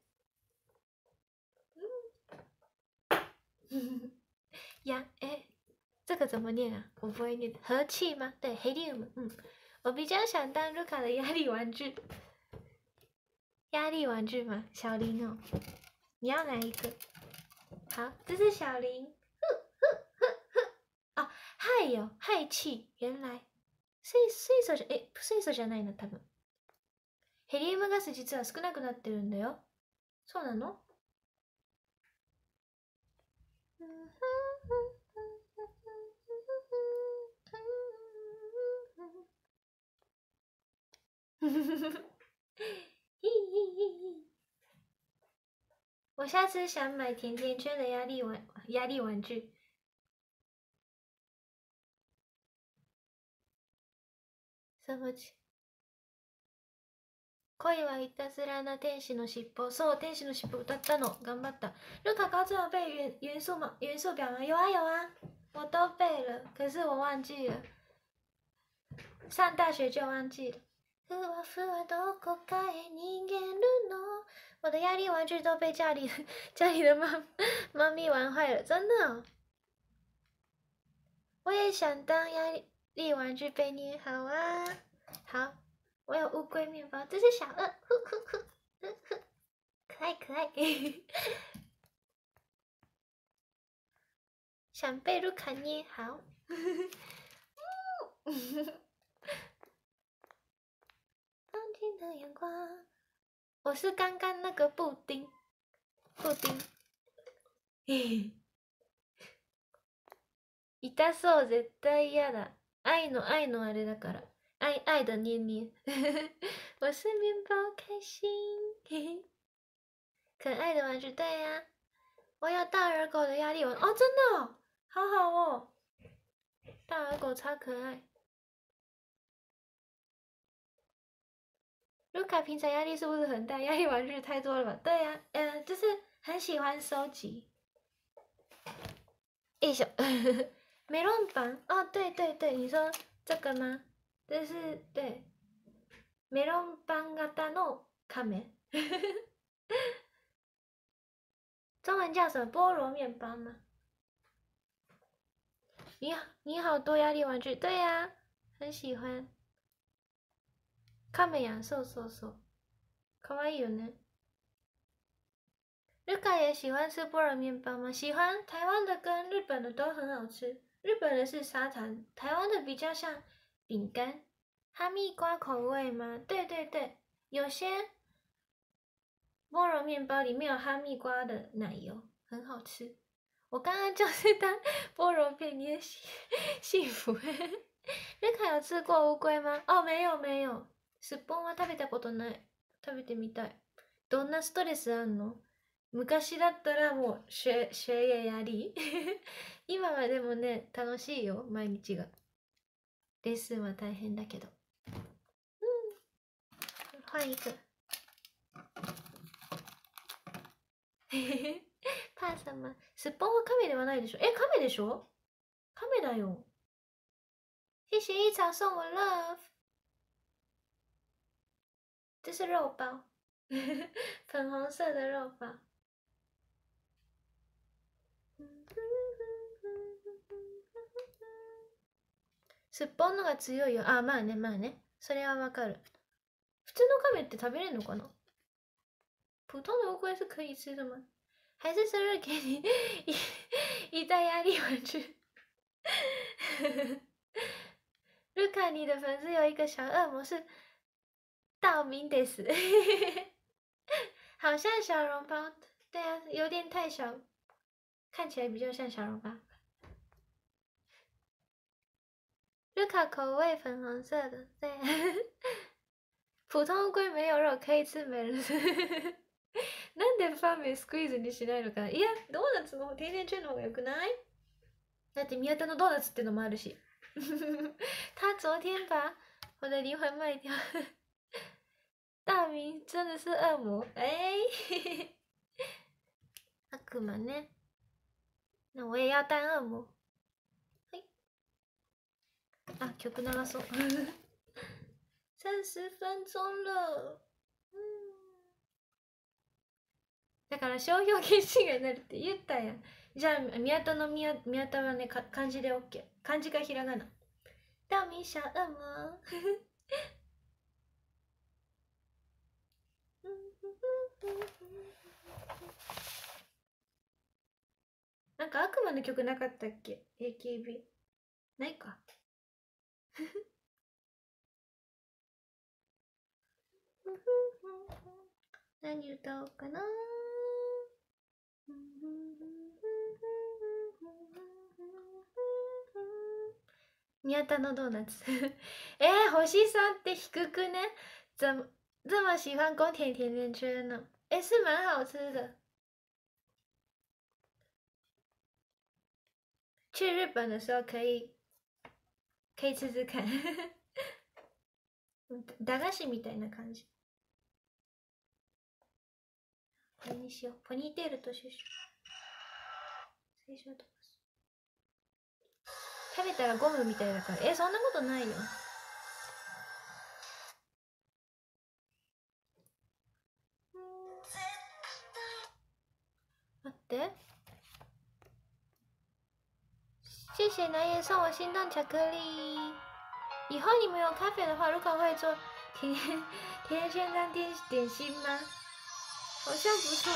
呀，这个怎么念啊？我不会念。和气吗？对 ，helium。我比较想当卢卡的压力玩具。压力玩具吗？小林哦，你要哪一个？好，这是小林。哦，氦气，原来水素じゃないな多分。 ヘリウムガス実は少なくなってるんだよ。そうなの？我下次想买甜甜圈的压力玩具。什么？恋はいたずらな天使の尻尾。そう、天使の尻尾歌ったの。頑張った。卢卡高中有背元素吗？元素表吗？有啊有啊，我都背了，可是我忘记了。上大学就忘记了。ふわふわどこかへ逃げるの。我的压力玩具都被家里的猫咪玩坏了，真的哦。我也想当压力玩具被捏好啊。好，我有乌龟面包，这是小鳄，呵呵呵呵呵，可爱可爱。想被卢卡捏好。安静的阳光。我是刚刚那个布丁。痛そう絶対嫌だ。愛のあれだから。愛的捏捏。我是面包开心。可爱的玩具，对呀、啊。我有大耳狗的压力玩哦，真的、哦，好好哦。大耳狗超可爱。卢卡平常压力是不是很大？压力玩具太多了吧？对呀、啊，就是很喜欢收集。メロンパン哦，对对对，你说这个吗？这是对，メロンパン型のカメ。中文叫什么？菠萝面包吗？你好多压力玩具，对呀、啊，很喜欢。カメやん、そうそうそう。可愛いよね。日卡也喜欢吃菠萝面包吗？喜欢，台湾的跟日本的都很好吃。日本的是砂糖，台湾的比较像饼干。哈密瓜口味吗？对对对，有些菠萝面包里面有哈密瓜的奶油，很好吃。我刚刚就是当菠萝片捏幸福。日卡有吃过乌龟吗？哦，没有没有。すっぽんは食べたことない。食べてみたい。どんなストレスあんの？昔だったらもう学业压力。今はでもね、楽しいよ、毎日が。レッスンは大変だけど。换一个。怕什么？すっぽんは亀ではないでしょ？亀でしょ？亀だよ。谢谢一草送我 love。这是肉包。粉红色的肉包。すっぽんのが強いよ。あ、まあねまあね。それはわかる。普通の亀って食べれるのかな？普通的乌龟是可以吃的吗？还是生日给你一袋压力玩具？卢卡，你的粉丝有一个小恶魔是道明的斯。好像小笼包，对啊，有点太小，看起来比较像小笼包。卢卡口味粉红色的，对、啊。普通乌龟没有肉，可以吃美人。なんでパンメスクイーズにしないのかな。いや、ドーナツの甜甜圈の方がよくない？だって宮田のドーナツってのもあるし。他昨天把我的灵魂卖掉。大明真的是恶魔，悪魔呢？那我也要当恶魔。はい。啊，曲流そう。30分钟了。だから商標禁止がになるって言ったやん。じゃあ宮田はね、漢字で OK。漢字がひらがな。大明小恶魔。なんか悪魔の曲なかったっけ？ AKB ないか。 何歌おうかな。宮田のドーナツ星3って低くね？怎么这么喜欢宫田甜甜圈呢？是蛮好吃的。去日本的时候可以吃吃看駄菓子みたいな感じ。これにしよう。ポニーテールとシュシュ。最初は飛ばす。食べたらゴムみたいだから。そんなことないよ。待って。谢谢南爷送我心动巧克力。以后你们有咖啡的话，如果会做甜圈当点心吗？好像不错。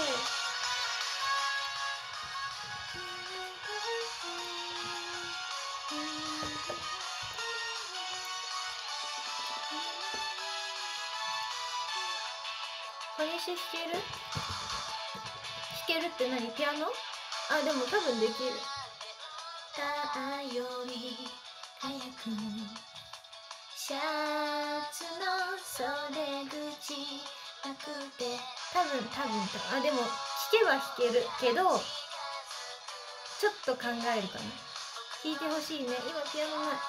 これ弾ける？弾けるって何？ピアノ？あ、でも多分できる。太陽に早くシャツの袖口なくて多分あ、でも弾けば弾けるけどちょっと考えるかな。弾いてほしいね。今ピアノない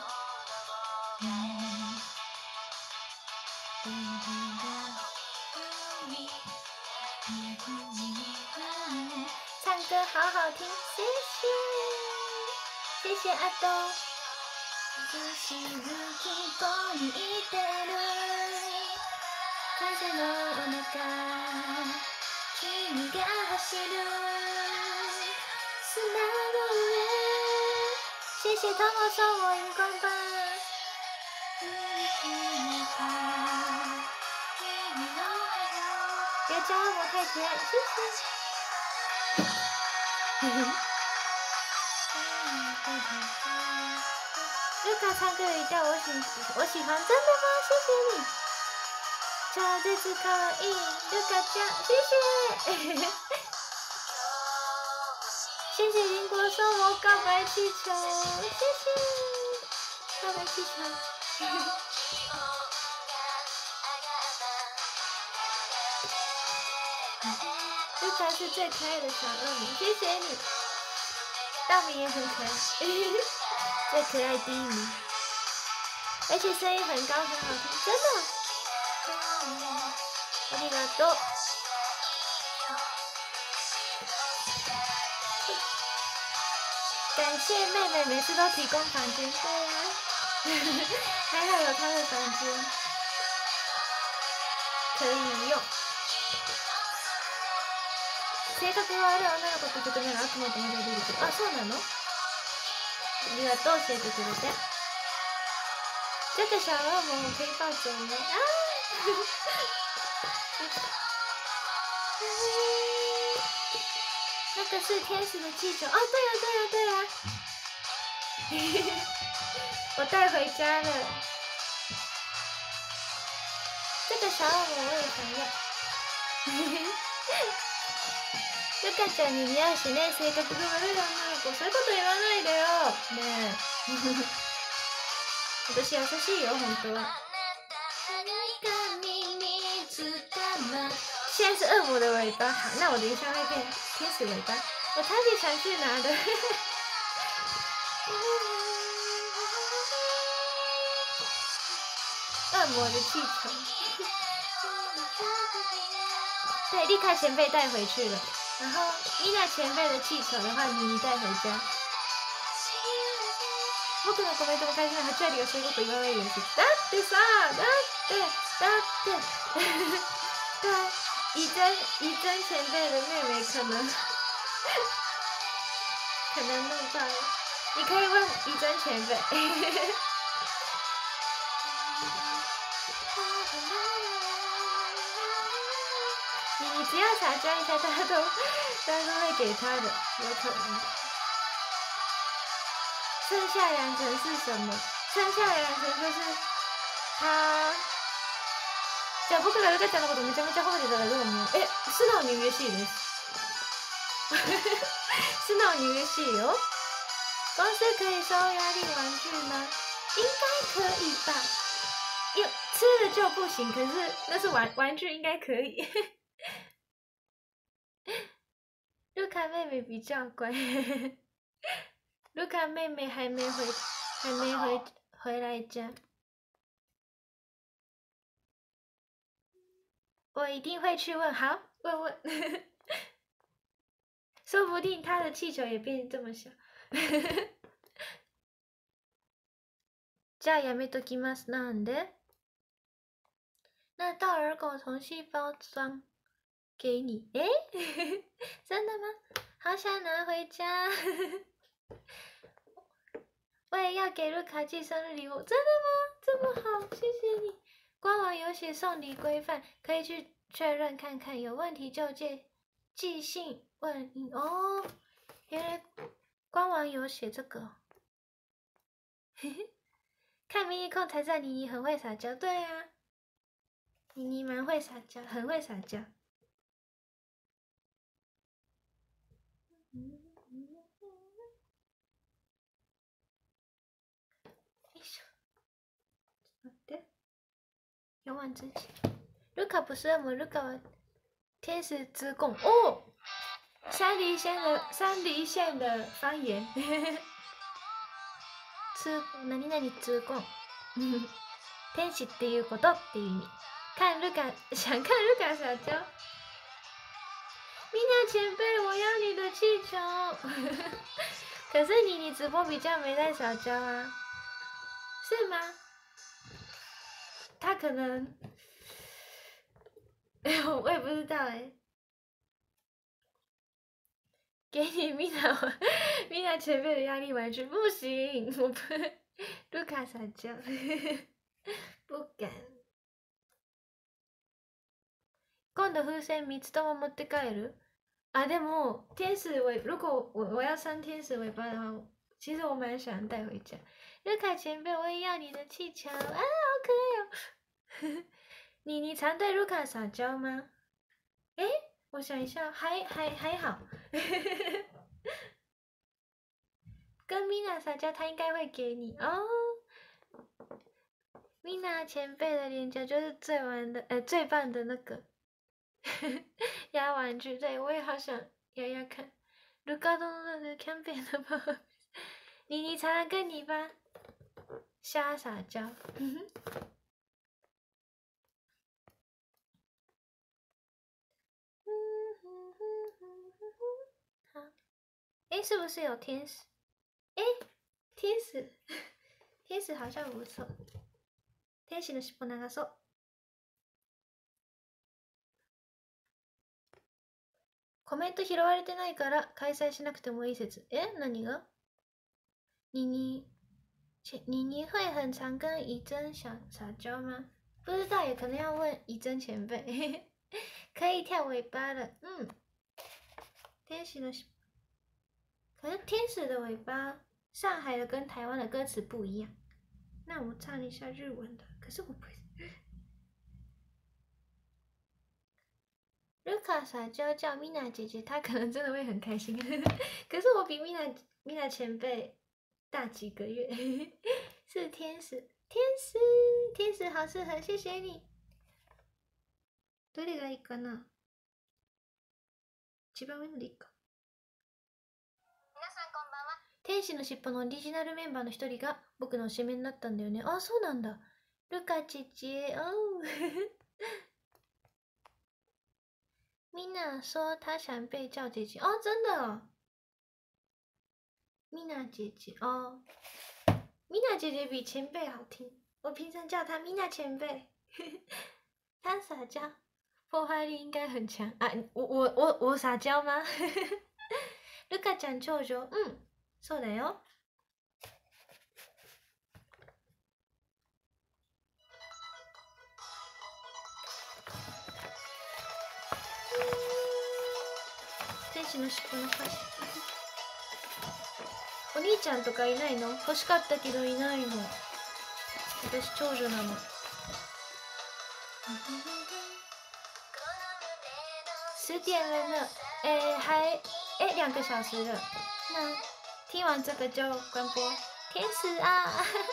唱歌好好听，谢谢谢谢阿东。しぶきこにいてる風の中君が走る砂の上谢谢汤姆送我荧光棒别叫我太甜，谢谢卢卡唱歌语调我喜欢，真的吗？谢谢你。超絶可愛い卢卡ちゃん，谢谢。谢谢林国送我告白气球，谢谢。告白气球。卢卡是最可爱的小恶魔，谢谢你。大明也很可爱。最可爱第一名，而且声音很高很好听，真的。ありがとう。感谢妹妹每次都提供房间，对啊，还好有她的房间可以用。性格が悪い女の子ってことなら悪魔とまで出てくる。あ、そうなの？ありがとう教えてくれて。这个小恶魔我可以抱走吗？啊！那个是天使的气球哦，对呀，我带回家了。这个小恶魔我也想要。ルカちゃんに似合うしね、性格が悪い女の子、そういうこと言わないでよ。ねえ。私優しいよ、本当は。现在是恶魔的尾巴，好，那我等一下会变天使尾巴。我差点想去拿的。恶魔的气球。对，丽卡前辈带回去了。然后妮娜前辈的气球的话，你带回家。僕のコメントも返しの8割がそういうこと言わないでほしい。だってさ、だって对，以真前辈的妹妹可能弄到了，你可以问以真前辈。你只要撒娇一下，他都会给他的，有可能。剩下2层是什么？剩下2层就是他じゃあ僕がルカちゃんのことめちゃめちゃ褒めてたらどう思う？素直に嬉しいです。素直に嬉しいよ。公司可以收压力玩具吗？应该可以吧。吃了就不行，可是那是玩具，应该可以。卢卡妹妹比较乖，卢卡妹妹还没回来家。我一定会去问，好，问，说不定他的气球也变这么小。じゃあやめときます。なんで？那道尔狗重新包装给你，真的吗？好想拿回家。我也要给卢卡寄生日礼物，真的吗？这么好，谢谢你。官网有写送礼规范，可以去确认看看，有问题就寄信问你哦。原来官网有写这个，看迷你控才知道妮妮很会撒娇。对啊，妮妮蛮会撒娇，很会撒娇。待って。勇往直前。卢卡不是恶魔，卢卡天使之弓哦。山梨县的方言。何々之弓。天使っていうことっていう意味。想看卢卡撒娇。米娜前辈，我要你的气球。可是你直播比较没在撒娇啊，是吗？他可能，我也不知道给你米娜前辈的压力玩具不行，我不卢卡撒娇，不敢。今度風船3つとも持って帰る？でも天使尾，如果我要穿天使尾巴的话，其实我蛮想带回家。卢卡前辈，我也要你的气球啊，好可爱哦！你常对卢卡撒娇吗？我想一下，还好。跟米娜撒娇，他应该会给你哦。米娜前辈的脸颊就是最棒的那个压玩具，对我也好想压看。卢卡东的 campaign 的宝贝，妮常常跟你吧瞎撒娇。好，是不是有天使？天使好像不错。天使の尻尾長そう。コメント拾われてないから開催しなくてもいい説。何が？妮妮会很常跟怡珍撒娇吗？不知道，也可能要问怡珍前辈。可以跳尾巴了，天使的，可是天使的尾巴，上海的跟台湾的歌词不一样。那我唱一下日文的，可是我不会。卢卡撒娇叫米娜姐姐，她可能真的会很开心。可是我比米娜前辈大几个月。是天使好适合，谢谢你。どれがいいかな？一番上のでいいか。皆さんこんばんは。天使の尻尾のオリジナルメンバーの一人が僕の推しメンになったんだよね。あ、そうなんだ。ルカ姐姐哦。米娜说她想被叫姐姐哦，真的哦。米娜姐姐哦，米娜姐姐比前辈好听，我平常叫她米娜前辈。她撒娇，破坏力应该很强啊！我撒娇吗？ルカちゃん長女，そうだよ。天使の尻尾の歌詞。お兄ちゃんとかいないの？欲しかったけどいないの。私長女なの。 10点了呢，2个小时了。那听完这个就关播。天使啊！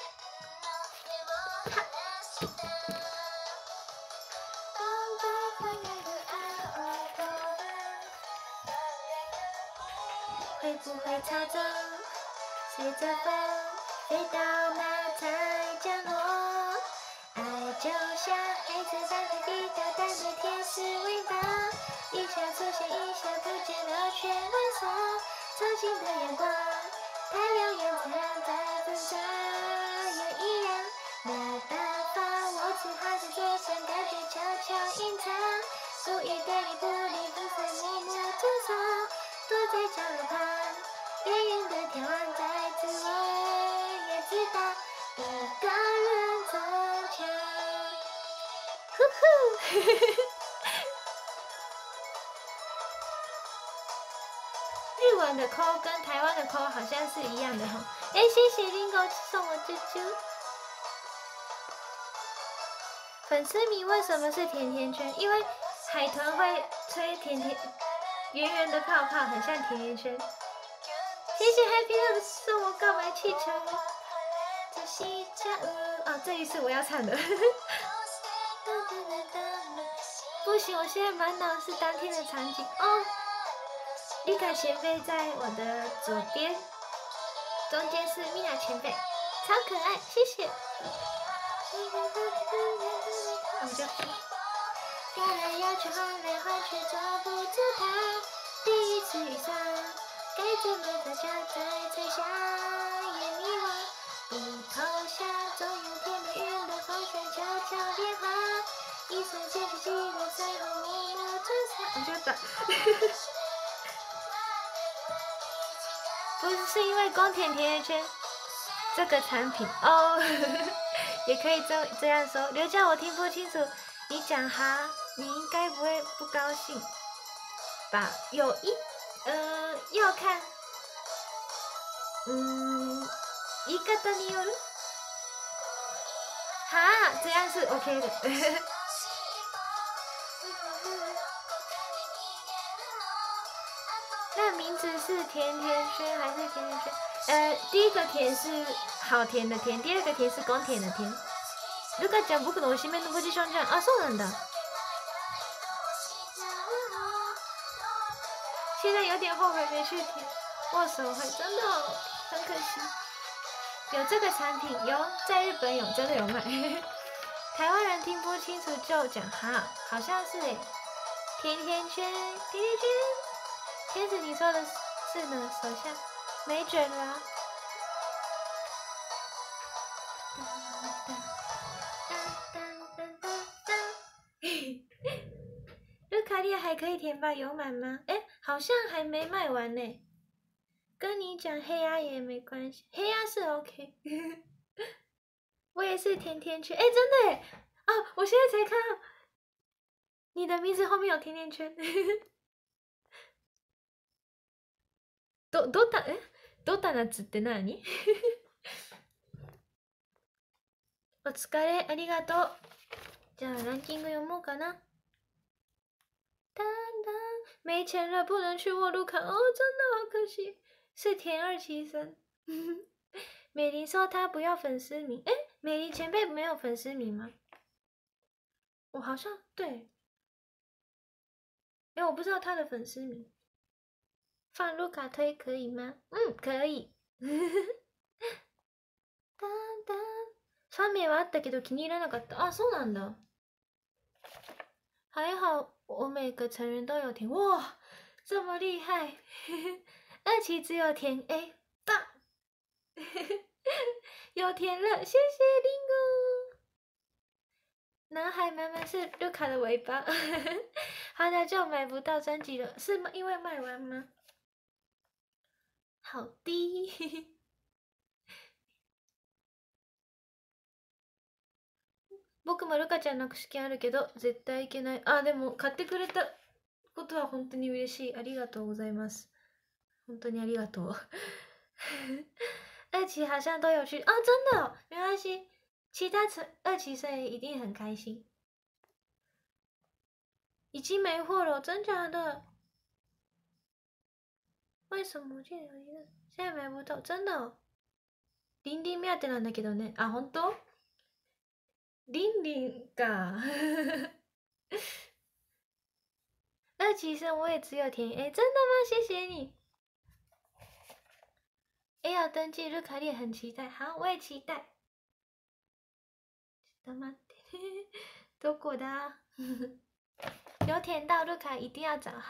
会不会朝着随着风飞到那才降落？爱就像孩子般的滴答，带着天使尾巴，一下出现，一下不见了，全蓝色，曾经的阳光，太阳眼灿烂在粉刷，也一样，没办法，我只好在桌上感觉悄悄隐藏，故意对你不理不睬，默默承受，躲在角落旁，远远的眺望，在自我也知道，一个人逞强。呼呼，日文的扣跟台湾的扣好像是一样的哈。谢谢 Lingo 送我啾啾。粉丝名为什么是甜甜圈？因为海豚会吹甜甜圆圆的泡泡，很像甜甜圈。谢谢 Happy Love 送我告白气球。这一次我要唱的。不行，我现在满脑是当天的场景哦。丽卡前辈在我的左边，中间是米娅前辈，超可爱，谢谢。我就摇来摇去，换来换去，抓不住它。第一次遇上，该怎么在家在彩霞也迷惘。不投降，总有天被云的风旋悄悄变化。一瞬间就记得最后默默转身。我觉得不是因为光甜甜圈这个产品哦，也可以这样说。刘佳，我听不清楚你讲哈，你应该不会不高兴吧？要看，言い方による。哈，这样是 OK 的。那名字是甜甜圈还是甜甜圈？第一个甜是好甜的甜，第二个甜是光甜的甜。ルカちゃん、僕の推しメンのポジションじゃん。あ、そうなんだ。现在有点后悔没去填握手会，真的很可惜。有这个产品，有在日本有，真的有卖。台湾人听不清楚就讲哈，好像是甜甜圈，甜甜圈。天使，你说的是呢？手下没卷了啊。卢卡利还可以填吧？有满吗？好像还没卖完呢。跟你讲黑鸭也没关系，黑鸭是 OK。我也是甜甜圈，真的耶！啊，我现在才看到你的名字后面有甜甜圈。ドタナッツって何？お疲れ、ありがとう。じゃあランキング読もうかな。没钱了，不能去沃卢卡哦，真的好可惜。是田2期生。美玲说她不要粉丝名，美玲前辈没有粉丝名吗？我好像对，我不知道她的粉丝名。放卢卡推可以吗？可以。3名はあったけど気に入らなかった。あ、そうなんだ。还好我每个成员都有填，哇，这么厉害！2期只有填 A， 棒！有填了，谢谢 Lingo。男孩满满是卢卡的尾巴，好的就买不到专辑了，是因为卖完吗？好的。僕もルカちゃんの試験あるけど絶対いけない。あ、でも買ってくれたことは本当に嬉しい。ありがとうございます。本当にありがとう。2期好像都有去哦，真的哦，没关系。其他2期生一定很开心。 已经没货了，真假的？为什么我记得有一个现在买不到？真的、哦？リンリン目当てなんだけどね。あ、本当？リンリンか。二期生我也只有填 A， 真的吗？谢谢你。A 要登记，卢卡利也很期待。好，我也期待。ちょっと待って。どこだ？有填到卢卡一定要找好。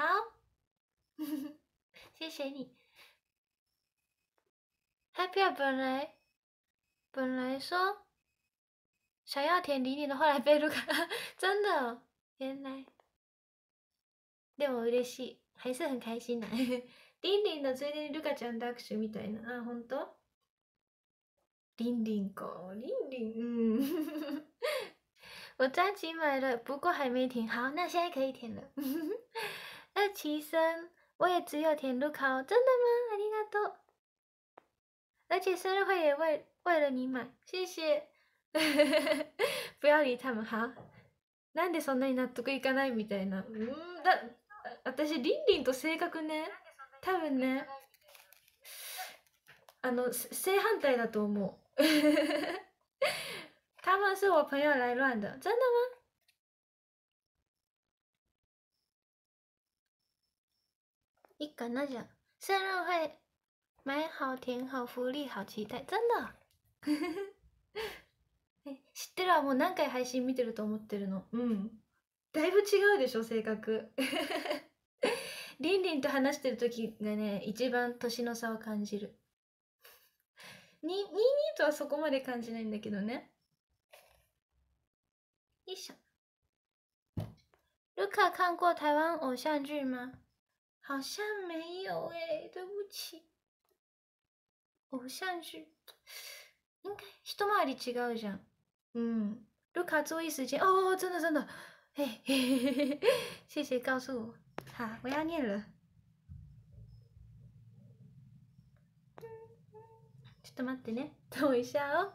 谢谢你。Happy 本来说想要填李李的，后来被卢卡真的、哦、原来。でも嬉しい，还是很开心的。リンリンのついでにルカちゃんと握手みたいな。あ、本当？リンリンか，リンリン，我专辑买了，不过还没填好，那现在可以填了。二期生，我也只有填卢卡，真的吗？ありがとう。而且生日会也为了你买，谢谢。不要理他们，好。なんでそんなに納得いかないみたいな。私リンリンと性格ね、多分ね、正反対だと思う。他们是我朋友来乱的，真的吗？いいかなじゃ。生日会买好填好福利好期待，真的。知ってるわ、もう何回配信見てると思ってるの。うん。だいぶ違うでしょ、性格。リンリンと話してる時がね、一番年の差を感じる。ニーとはそこまで感じないんだけどね。よいしょ。卢卡看过台湾偶像剧吗？好像没有欸，对不起。偶像剧应该一回り違うじゃん。うん。卢卡注意时间哦，真的真的。嘿嘿嘿嘿，谢谢告诉我。好，我要念了。ちょっと待ってね。等我一下哦。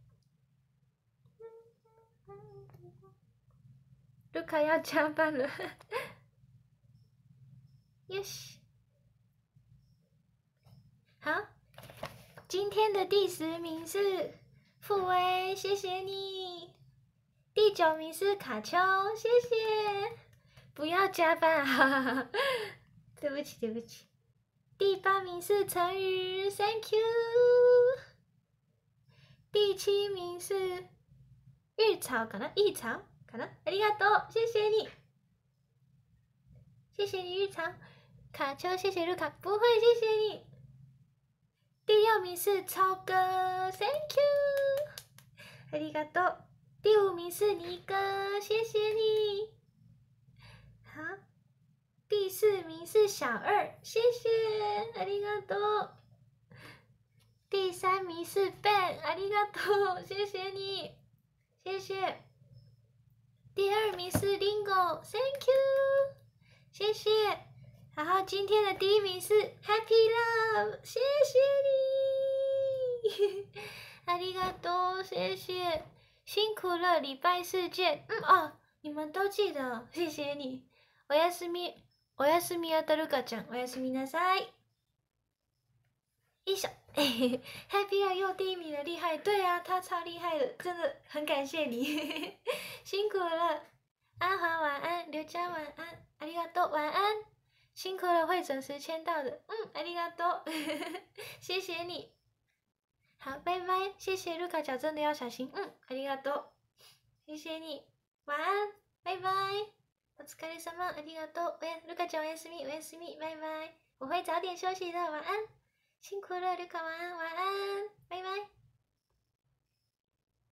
卢卡要加班了。よし。好，今天的第10名是傅威，谢谢你。第9名是卡丘，谢谢。不要加班，哈哈哈。对不起，对不起。第8名是陈宇 ，Thank you。第7名是玉草，かな？玉草，かな？ありがとう，谢谢你，谢谢你玉草。卡丘，谢谢卢卡，不会，谢谢你。第6名是超哥 ，Thank you，ありがとう。第5名是尼哥，谢谢你。好，第4名是小2，谢谢，ありがとう。第3名是 Ben， ありがとう，谢谢你，谢谢。第2名是 Lingo，Thank you， 谢谢。然后今天的第1名是 Happy Love， 谢谢你，ありがとう，谢谢，辛苦了，礼拜4见。你们都记得，谢谢你。おやすみやたるかちゃん，おやすみなさい。一首，Happy 又第1名了，厉害！对啊，他超厉害的，真的很感谢你，辛苦了。阿华晚安，刘佳晚安，ありがとう，晚安。辛苦了，会准时签到的。ありがとう，谢谢你。好，拜拜，谢谢卢卡脚真的要小心。ありがとう，谢谢你，晚安，拜拜。お疲れ様，ありがとう。卢卡脚おやすみ，おやすみ，拜拜。我会早点休息的，晚安。辛苦了，卢卡晚安，晚安，拜拜。